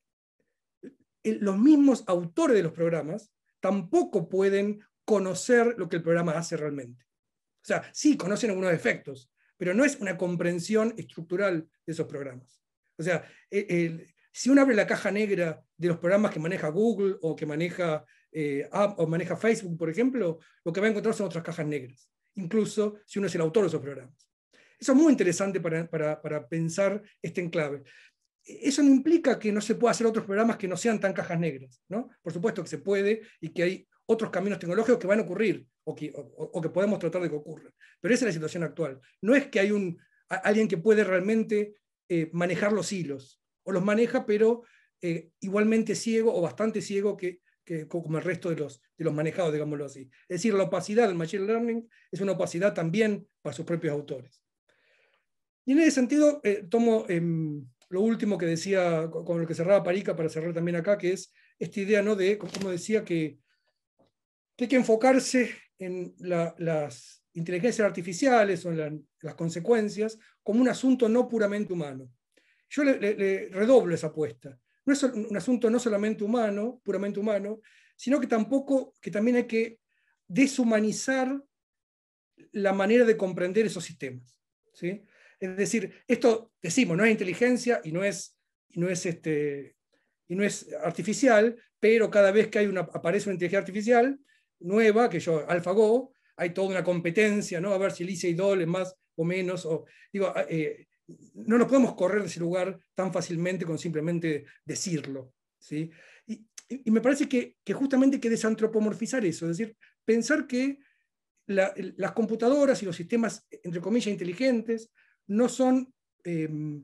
los mismos autores de los programas tampoco pueden conocer lo que el programa hace realmente. O sea, sí conocen algunos efectos, pero no es una comprensión estructural de esos programas. O sea, el, el, si uno abre la caja negra de los programas que maneja Google o que maneja, eh, App, o maneja Facebook, por ejemplo, lo que va a encontrar son otras cajas negras, incluso si uno es el autor de esos programas. Eso es muy interesante para, para, para pensar este enclave. Eso no implica que no se pueda hacer otros programas que no sean tan cajas negras, ¿no? Por supuesto que se puede y que hay otros caminos tecnológicos que van a ocurrir o que, o, o que podemos tratar de que ocurran. Pero esa es la situación actual. No es que hay un, a, alguien que puede realmente eh, manejar los hilos, o los maneja, pero eh, igualmente ciego o bastante ciego que, que, como el resto de los, de los manejados, digámoslo así. Es decir, la opacidad del Machine Learning es una opacidad también para sus propios autores. Y en ese sentido, eh, tomo eh, lo último que decía, con lo que cerraba Parica, para cerrar también acá, que es esta idea, ¿no?, de, como decía, que, que hay que enfocarse en la, las inteligencias artificiales o en la, las consecuencias como un asunto no puramente humano. Yo le, le, le redoblo esa apuesta. No es un asunto no solamente humano, puramente humano, sino que tampoco, que también hay que deshumanizar la manera de comprender esos sistemas, ¿sí? Es decir, esto, decimos, no es inteligencia y no es, y no es, este, y no es artificial, pero cada vez que hay una, aparece una inteligencia artificial nueva, que yo, AlphaGo, hay toda una competencia, ¿no? A ver si Alicia y Dol es más o menos, o, digo, eh, no nos podemos correr de ese lugar tan fácilmente con simplemente decirlo, ¿sí? Y, y me parece que, que justamente hay que desantropomorfizar eso, es decir, pensar que la, las computadoras y los sistemas, entre comillas, inteligentes, no son, eh,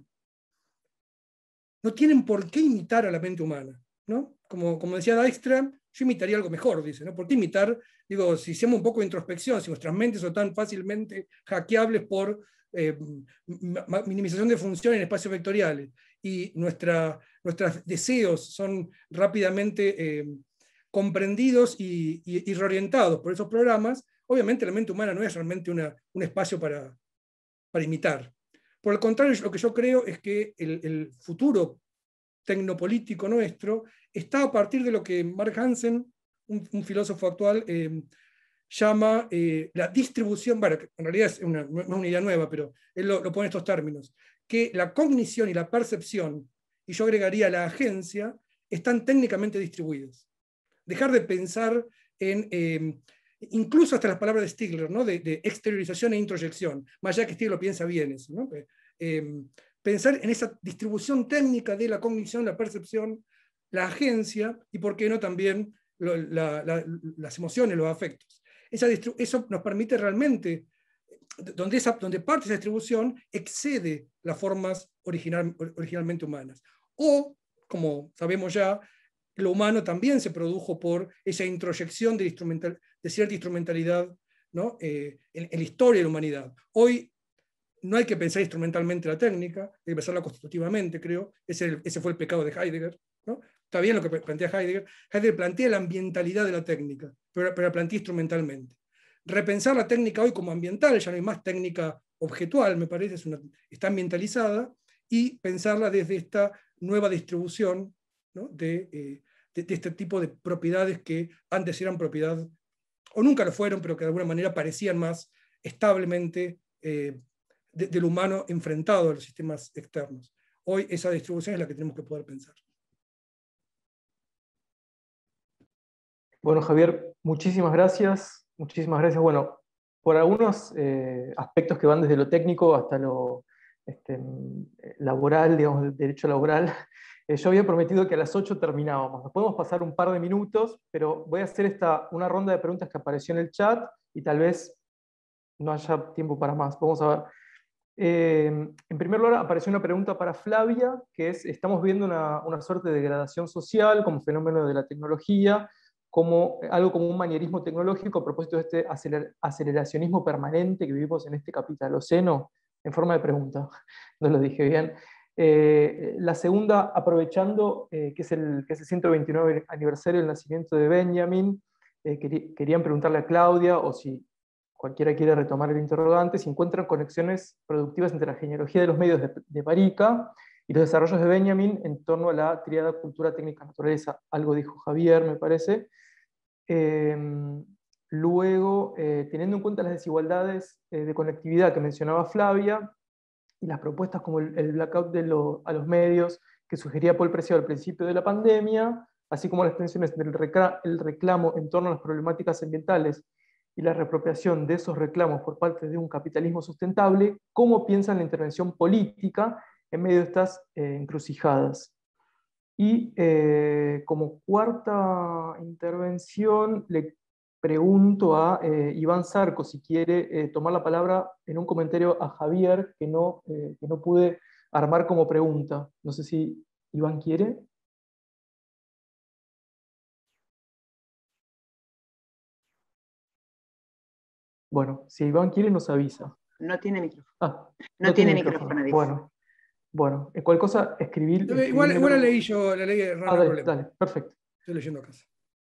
no tienen por qué imitar a la mente humana, ¿no? Como, como decía Dijkstra, yo imitaría algo mejor, dice, ¿no? ¿Por qué imitar? Digo, si hacemos un poco de introspección, si nuestras mentes son tan fácilmente hackeables por eh, minimización de funciones en espacios vectoriales y nuestra, nuestros deseos son rápidamente eh, comprendidos y, y, y reorientados por esos programas, obviamente la mente humana no es realmente una, un espacio para, para imitar. Por el contrario, lo que yo creo es que el, el futuro tecnopolítico nuestro está a partir de lo que Mark Hansen, un, un filósofo actual, eh, llama eh, la distribución, bueno, en realidad es una, no es una idea nueva, pero él lo, lo pone en estos términos, que la cognición y la percepción, y yo agregaría la agencia, están técnicamente distribuidas. Dejar de pensar en, eh, incluso hasta las palabras de Stigler, ¿no? de, de exteriorización e introyección, más allá que Stigler lo piensa bien eso, ¿no? eh, pensar en esa distribución técnica de la cognición, la percepción, la agencia, y por qué no también lo, la, la, las emociones, los afectos. Esa eso nos permite realmente, donde, esa, donde parte de esa distribución excede las formas original, originalmente humanas. O, como sabemos ya, lo humano también se produjo por esa introyección de, instrumental, de cierta instrumentalidad, ¿no? eh, en, en la historia de la humanidad. Hoy no hay que pensar instrumentalmente la técnica, hay que pensarla constitutivamente, creo. Ese, ese fue el pecado de Heidegger, ¿no? Está bien lo que plantea Heidegger. Heidegger plantea la ambientalidad de la técnica, pero, pero la plantea instrumentalmente. Repensar la técnica hoy como ambiental, ya no hay más técnica objetual, me parece, es una, está ambientalizada, y pensarla desde esta nueva distribución, ¿no? de, eh, de, de este tipo de propiedades que antes eran propiedad, o nunca lo fueron, pero que de alguna manera parecían más establemente eh, de, del humano enfrentado a los sistemas externos. Hoy esa distribución es la que tenemos que poder pensar. Bueno, Javier, muchísimas gracias. Muchísimas gracias. Bueno, por algunos eh, aspectos que van desde lo técnico hasta lo este, laboral, digamos, del derecho laboral, eh, yo había prometido que a las ocho terminábamos. Nos podemos pasar un par de minutos, pero voy a hacer esta, una ronda de preguntas que apareció en el chat y tal vez no haya tiempo para más. Vamos a ver. Eh, en primer lugar, apareció una pregunta para Flavia, que es, estamos viendo una, una suerte de degradación social como fenómeno de la tecnología, como algo como un manierismo tecnológico a propósito de este aceler, aceleracionismo permanente que vivimos en este capitaloceno, en forma de pregunta, no lo dije bien. Eh, la segunda, aprovechando eh, que, es el, que es el ciento veintinueve aniversario del nacimiento de Benjamin, eh, querí, querían preguntarle a Claudia, o si cualquiera quiere retomar el interrogante, si encuentran conexiones productivas entre la genealogía de los medios de, de Parica y los desarrollos de Benjamin en torno a la triada cultura, técnica, naturaleza. Algo dijo Javier, me parece. Eh, luego, eh, teniendo en cuenta las desigualdades eh, de conectividad que mencionaba Flavia, y las propuestas como el, el blackout de lo, a los medios que sugería Paul Preciado al principio de la pandemia, así como las tensiones del recla el reclamo en torno a las problemáticas ambientales y la reapropiación de esos reclamos por parte de un capitalismo sustentable, ¿cómo piensan la intervención política en medio de estas eh, encrucijadas? Y eh, como cuarta intervención, le pregunto a eh, Iván Zarco si quiere eh, tomar la palabra en un comentario a Javier que no, eh, que no pude armar como pregunta. No sé si Iván quiere. Bueno, si Iván quiere nos avisa. No tiene micrófono. Ah, no, no tiene, tiene micrófono, micrófono dice. Bueno, bueno, en cualquier cosa, escribir. Igual, igual la leí yo, la leí, no, ah, no dale, problema. Dale, perfecto. Estoy leyendo acá.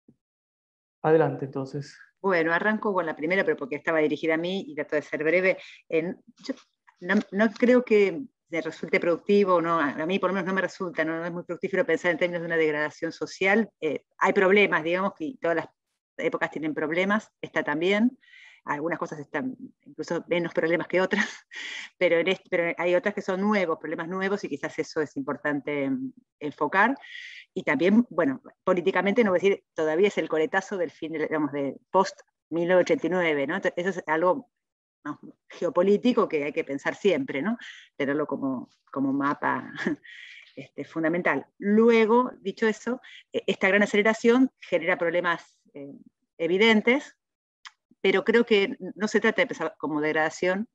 Adelante, entonces. Bueno, arranco con la primera, pero porque estaba dirigida a mí y trato de ser breve. Eh, yo no, no creo que me resulte productivo, no, a mí por lo menos no me resulta, no, no es muy fructífero pensar en términos de una degradación social. Eh, hay problemas, digamos, que todas las épocas tienen problemas, esta también. Algunas cosas están incluso menos problemas que otras, pero, en este, pero hay otras que son nuevos, problemas nuevos, y quizás eso es importante enfocar. Y también, bueno, políticamente no voy a decir, todavía es el coletazo del fin, de, digamos, de post mil novecientos ochenta y nueve, ¿no? Entonces, eso es algo, ¿no?, geopolítico que hay que pensar siempre, ¿no? Tenerlo como, como mapa este, fundamental. Luego, dicho eso, esta gran aceleración genera problemas eh, evidentes, pero creo que no se trata de pensar como degradación,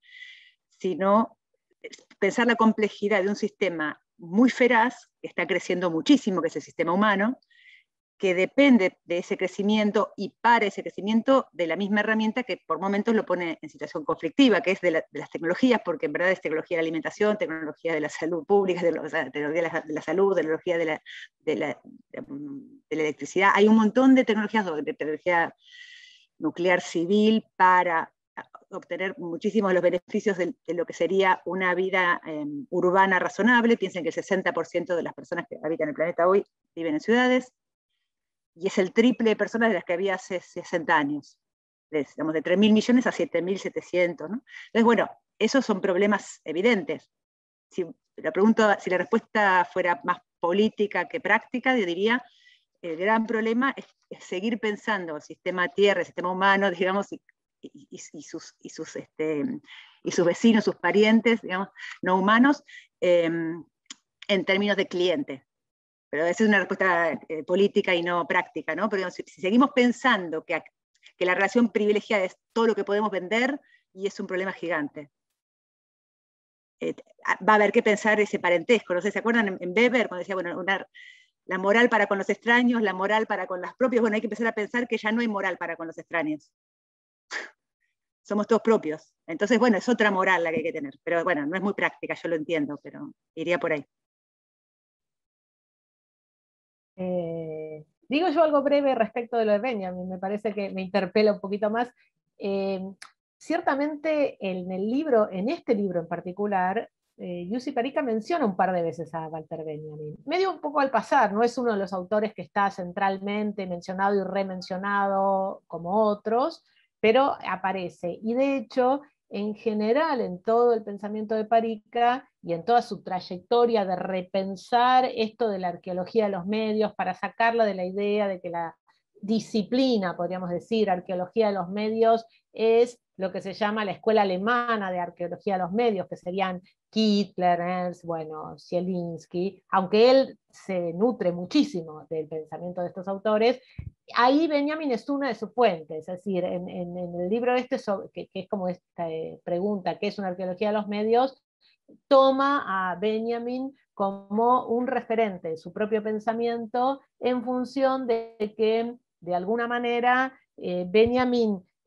sino pensar la complejidad de un sistema muy feraz, que está creciendo muchísimo, que es el sistema humano, que depende de ese crecimiento y para ese crecimiento de la misma herramienta que por momentos lo pone en situación conflictiva, que es de, la, de las tecnologías, porque en verdad es tecnología de la alimentación, tecnología de la salud pública, de, o sea, tecnología de la, de la salud, tecnología de la, de, la, de la electricidad. Hay un montón de tecnologías, de tecnología nuclear civil para obtener muchísimos de los beneficios de, de lo que sería una vida eh, urbana razonable. Piensen que el sesenta por ciento de las personas que habitan el planeta hoy viven en ciudades, y es el triple de personas de las que había hace sesenta años, de, digamos, de tres mil millones a siete mil setecientos, ¿no? Entonces, bueno, esos son problemas evidentes. Si la, pregunta, si la respuesta fuera más política que práctica, yo diría, el gran problema es, es seguir pensando el sistema tierra, el sistema humano, digamos, y, y, y, sus, y, sus, este, y sus vecinos, sus parientes, digamos, no humanos, eh, en términos de cliente. Pero esa es una respuesta eh, política y no práctica, ¿no? Pero digamos, si, si seguimos pensando que, que la relación privilegiada es todo lo que podemos vender, y es un problema gigante. Eh, va a haber que pensar ese parentesco, no sé, ¿se acuerdan en, en Weber cuando decía, bueno, una, la moral para con los extraños, la moral para con las propias? Bueno, hay que empezar a pensar que ya no hay moral para con los extraños. Somos todos propios. Entonces, bueno, es otra moral la que hay que tener. Pero bueno, no es muy práctica, yo lo entiendo, pero iría por ahí. Eh, digo yo algo breve respecto de lo de Benjamin, me parece que me interpela un poquito más. Eh, ciertamente en el libro, en este libro en particular, eh, Jussi Parica menciona un par de veces a Walter Benjamin, medio un poco al pasar, no es uno de los autores que está centralmente mencionado y remencionado como otros, pero aparece, y de hecho, en general, en todo el pensamiento de Parica y en toda su trayectoria de repensar esto de la arqueología de los medios para sacarla de la idea de que la disciplina, podríamos decir, arqueología de los medios, es lo que se llama la escuela alemana de arqueología de los medios, que serían Kittler, Ernst, bueno, Zielinski, aunque él se nutre muchísimo del pensamiento de estos autores. Ahí Benjamin es una de sus fuentes, es decir, en, en, en el libro este, sobre, que, que es como esta eh, pregunta, ¿qué es una arqueología de los medios?, toma a Benjamin como un referente de su propio pensamiento en función de que, de alguna manera, eh, Benjamin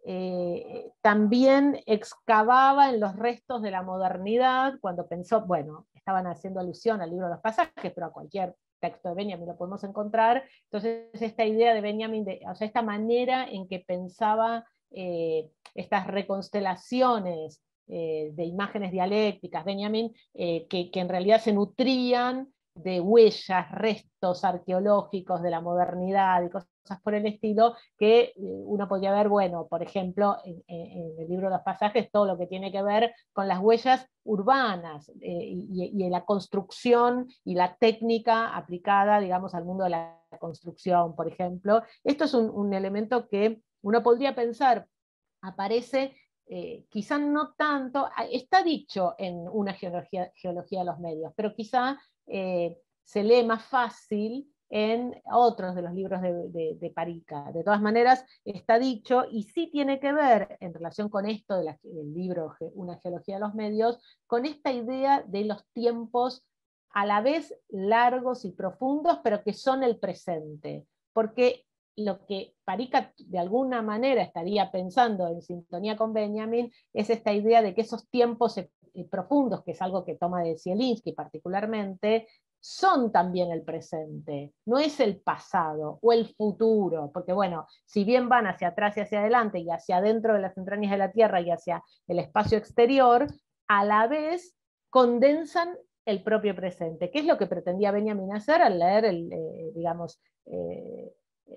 eh, también excavaba en los restos de la modernidad, cuando pensó, bueno, estaban haciendo alusión al libro de los pasajes, pero a cualquier texto de Benjamin lo podemos encontrar. Entonces esta idea de Benjamin, de, o sea, esta manera en que pensaba eh, estas reconstelaciones eh, de imágenes dialécticas, Benjamin, eh, que, que en realidad se nutrían de huellas, restos arqueológicos de la modernidad y cosas por el estilo, que uno podría ver, bueno, por ejemplo, en, en el libro de los pasajes, todo lo que tiene que ver con las huellas urbanas eh, y, y la construcción y la técnica aplicada, digamos, al mundo de la construcción, por ejemplo. Esto es un, un elemento que uno podría pensar, aparece eh, quizá no tanto, está dicho en una geología, geología de los medios, pero quizá eh, se lee más fácil en otros de los libros de, de, de Parica. De todas maneras, está dicho, y sí tiene que ver, en relación con esto de la, del libro Una geología de los medios, con esta idea de los tiempos a la vez largos y profundos, pero que son el presente. Porque lo que Parica de alguna manera estaría pensando en sintonía con Benjamin es esta idea de que esos tiempos profundos, que es algo que toma de Zielinski particularmente, son también el presente, no es el pasado o el futuro, porque bueno, si bien van hacia atrás y hacia adelante y hacia adentro de las entrañas de la Tierra y hacia el espacio exterior, a la vez condensan el propio presente, que es lo que pretendía Benjamin hacer al leer el, eh, digamos, eh,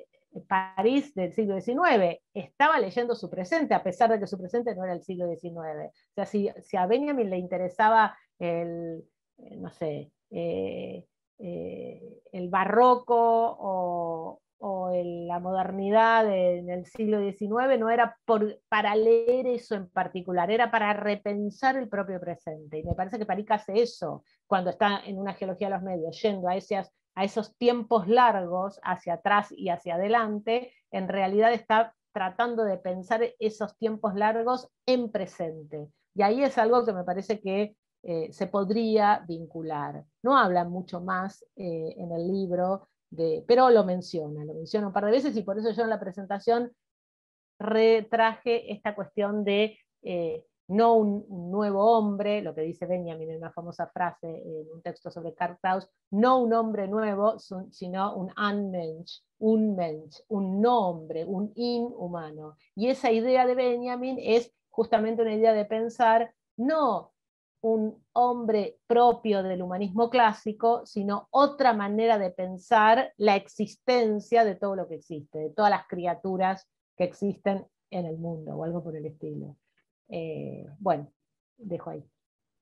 París del siglo diecinueve. Estaba leyendo su presente, a pesar de que su presente no era el siglo diecinueve. O sea, si, si a Benjamin le interesaba el, no sé, eh, eh, el barroco o, o el, la modernidad en el siglo diecinueve, no era por, para leer eso en particular, era para repensar el propio presente. Y me parece que Parica hace eso cuando está en una geología de los medios, yendo a esas a esos tiempos largos hacia atrás y hacia adelante, en realidad está tratando de pensar esos tiempos largos en presente. Y ahí es algo que me parece que eh, se podría vincular. No habla mucho más eh, en el libro, de, pero lo menciona, lo menciona un par de veces, y por eso yo en la presentación retraje esta cuestión de eh, no un, un nuevo hombre, lo que dice Benjamin en una famosa frase en un texto sobre Karl Kraus, no un hombre nuevo, sino un Unmensch, un Mensch, un no hombre, un inhumano. Y esa idea de Benjamin es justamente una idea de pensar no un hombre propio del humanismo clásico, sino otra manera de pensar la existencia de todo lo que existe, de todas las criaturas que existen en el mundo, o algo por el estilo. Eh, bueno, dejo ahí.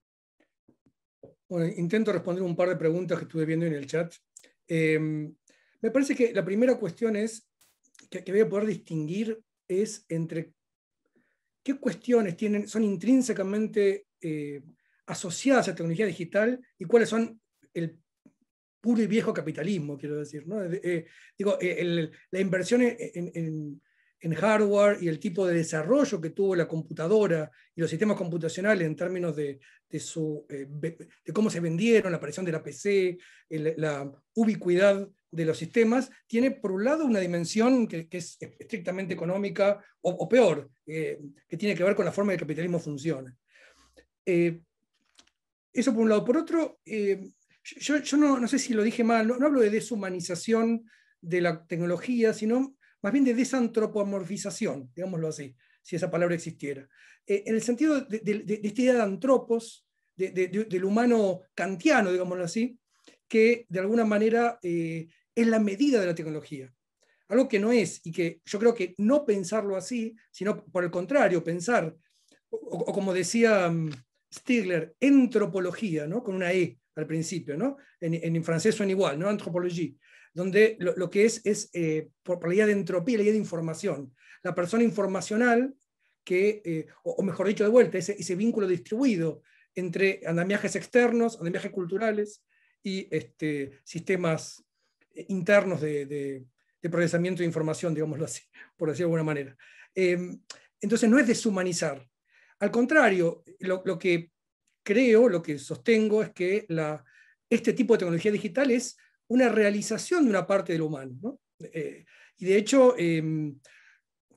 Bueno, intento responder un par de preguntas que estuve viendo en el chat. Eh, me parece que la primera cuestión es, que, que voy a poder distinguir, es entre qué cuestiones tienen, son intrínsecamente eh, asociadas a tecnología digital y cuáles son el puro y viejo capitalismo, quiero decir, ¿no? Eh, digo, el, la inversión en, en, en hardware y el tipo de desarrollo que tuvo la computadora y los sistemas computacionales en términos de, de, su, eh, de cómo se vendieron, la aparición de la P C, el, la ubicuidad de los sistemas, tiene por un lado una dimensión que, que es estrictamente económica, o, o peor, eh, que tiene que ver con la forma en que el capitalismo funciona. Eh, eso por un lado. Por otro, eh, yo, yo no, no sé si lo dije mal, no, no hablo de deshumanización de la tecnología, sino más bien de desantropomorfización, digámoslo así, si esa palabra existiera. Eh, en el sentido de, de, de esta idea de antropos, de, de, de, del humano kantiano, digámoslo así, que de alguna manera eh, es la medida de la tecnología. Algo que no es, y que yo creo que no pensarlo así, sino por el contrario, pensar, o, o como decía Stigler, entropología, ¿no? Con una E al principio, ¿no? En, en francés suena igual, ¿no? Anthropologie, donde lo, lo que es es eh, por, por la idea de entropía, la idea de información. La persona informacional, que, eh, o, o mejor dicho, de vuelta, ese, ese vínculo distribuido entre andamiajes externos, andamiajes culturales y este, sistemas internos de, de, de procesamiento de información, digámoslo así, por decirlo de alguna manera. Eh, entonces no es deshumanizar. Al contrario, lo, lo que creo, lo que sostengo es que la, este tipo de tecnología digital es una realización de una parte del humano, ¿no? Eh, y de hecho, eh,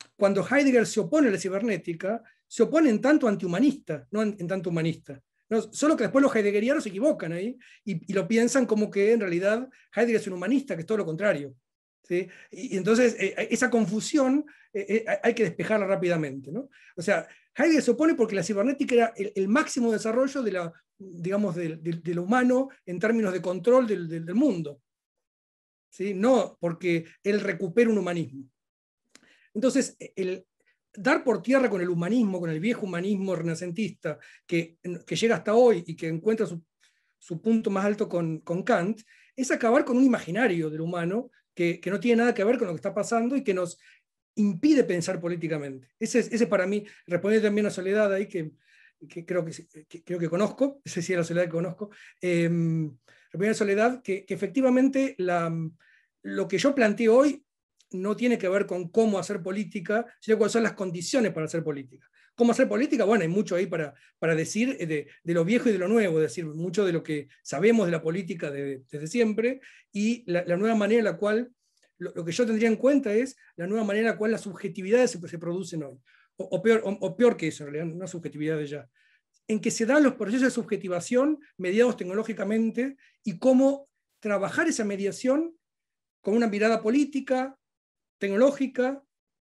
cuando Heidegger se opone a la cibernética, se opone en tanto antihumanista, no en, en tanto humanista. No, solo que después los heideggerianos se equivocan ahí y, y lo piensan como que en realidad Heidegger es un humanista, que es todo lo contrario. ¿Sí? Y, y entonces eh, esa confusión eh, eh, hay que despejarla rápidamente, ¿no? O sea, Heidegger se opone porque la cibernética era el, el máximo desarrollo de, la, digamos, de, de, de lo humano en términos de control del, del, del mundo. ¿Sí? No porque él recupera un humanismo. Entonces, el dar por tierra con el humanismo, con el viejo humanismo renacentista, que, que llega hasta hoy y que encuentra su, su punto más alto con, con Kant, es acabar con un imaginario del humano que, que no tiene nada que ver con lo que está pasando y que nos impide pensar políticamente. Ese es, ese para mí, respondiendo también a Soledad ahí, que, que, creo, que, que creo que conozco, ese sí es la Soledad que conozco, eh, respondiendo a Soledad, que, que efectivamente la, lo que yo planteo hoy no tiene que ver con cómo hacer política, sino cuáles son las condiciones para hacer política. ¿Cómo hacer política? Bueno, hay mucho ahí para, para decir de, de lo viejo y de lo nuevo, es decir, mucho de lo que sabemos de la política de, desde siempre, y la, la nueva manera en la cual, lo, lo que yo tendría en cuenta es la nueva manera en la cual las subjetividades se, se producen hoy. O, o, peor, o, o peor que eso, en realidad, no subjetividades ya. En que se dan los procesos de subjetivación mediados tecnológicamente y cómo trabajar esa mediación con una mirada política, tecnológica,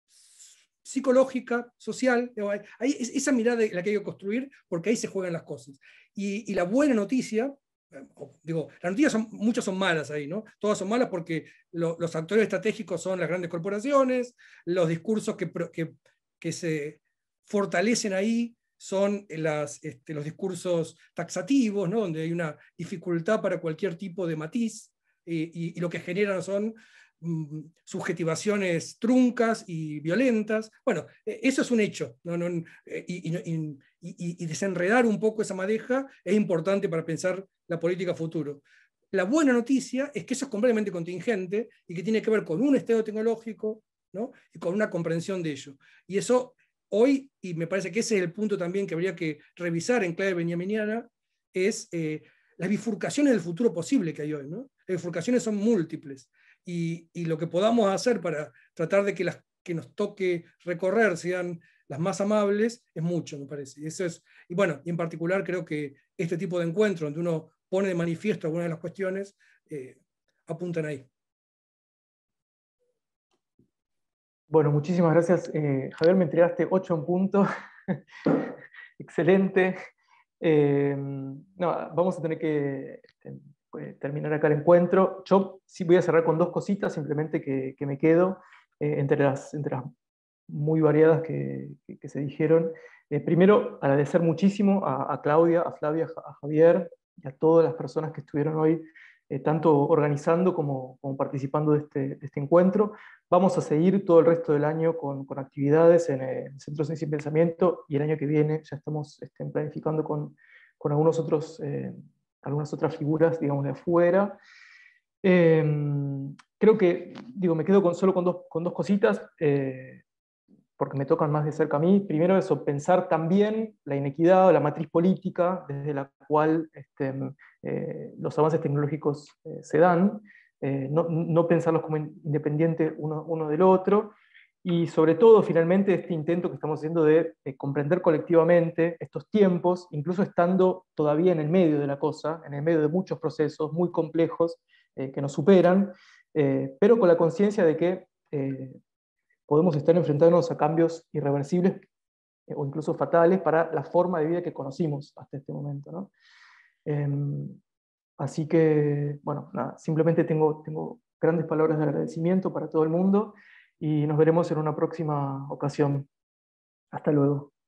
psicológica, social. Ahí, esa mirada es la que hay que construir, porque ahí se juegan las cosas. Y, y la buena noticia, digo, las noticias son, muchas son malas ahí, ¿no? Todas son malas porque lo, los actores estratégicos son las grandes corporaciones, los discursos que, que, que se fortalecen ahí son las, este, los discursos taxativos, ¿no? Donde hay una dificultad para cualquier tipo de matiz, y, y, y lo que generan son subjetivaciones truncas y violentas. Bueno, eso es un hecho, ¿no? No, y, y, y, y desenredar un poco esa madeja es importante para pensar la política futuro. La buena noticia es que eso es completamente contingente y que tiene que ver con un estado tecnológico, ¿no? Y con una comprensión de ello. Y eso hoy, y me parece que ese es el punto también que habría que revisar en clave benjaminiana, es eh, las bifurcaciones del futuro posible que hay hoy, ¿no? Las bifurcaciones son múltiples. Y, y lo que podamos hacer para tratar de que las que nos toque recorrer sean las más amables es mucho, me parece. Y, eso es, y bueno, y en particular creo que este tipo de encuentro, donde uno pone de manifiesto algunas de las cuestiones, eh, apuntan ahí. Bueno, muchísimas gracias, eh, Javier, me entregaste ocho en punto. Excelente. Eh, no, vamos a tener que este, terminar acá el encuentro. Yo sí voy a cerrar con dos cositas, simplemente que, que me quedo eh, entre, las, entre las muy variadas que, que, que se dijeron. Eh, primero, agradecer muchísimo a, a Claudia, a Flavia, a Javier y a todas las personas que estuvieron hoy, eh, tanto organizando como, como participando de este, de este encuentro. Vamos a seguir todo el resto del año con, con actividades en el Centro Ciencia y Pensamiento, y el año que viene ya estamos este, planificando con, con algunos otros, eh, algunas otras figuras, digamos, de afuera. Eh, creo que, digo, me quedo con, solo con dos, con dos cositas, eh, porque me tocan más de cerca a mí. Primero eso, pensar también la inequidad o la matriz política desde la cual este, eh, los avances tecnológicos eh, se dan, eh, no, no pensarlos como independientes uno, uno del otro, y sobre todo, finalmente, este intento que estamos haciendo de, de comprender colectivamente estos tiempos, incluso estando todavía en el medio de la cosa, en el medio de muchos procesos muy complejos eh, que nos superan, eh, pero con la conciencia de que eh, podemos estar enfrentándonos a cambios irreversibles eh, o incluso fatales para la forma de vida que conocimos hasta este momento, ¿no? Eh, así que, bueno, nada, simplemente tengo, tengo grandes palabras de agradecimiento para todo el mundo y nos veremos en una próxima ocasión. Hasta luego.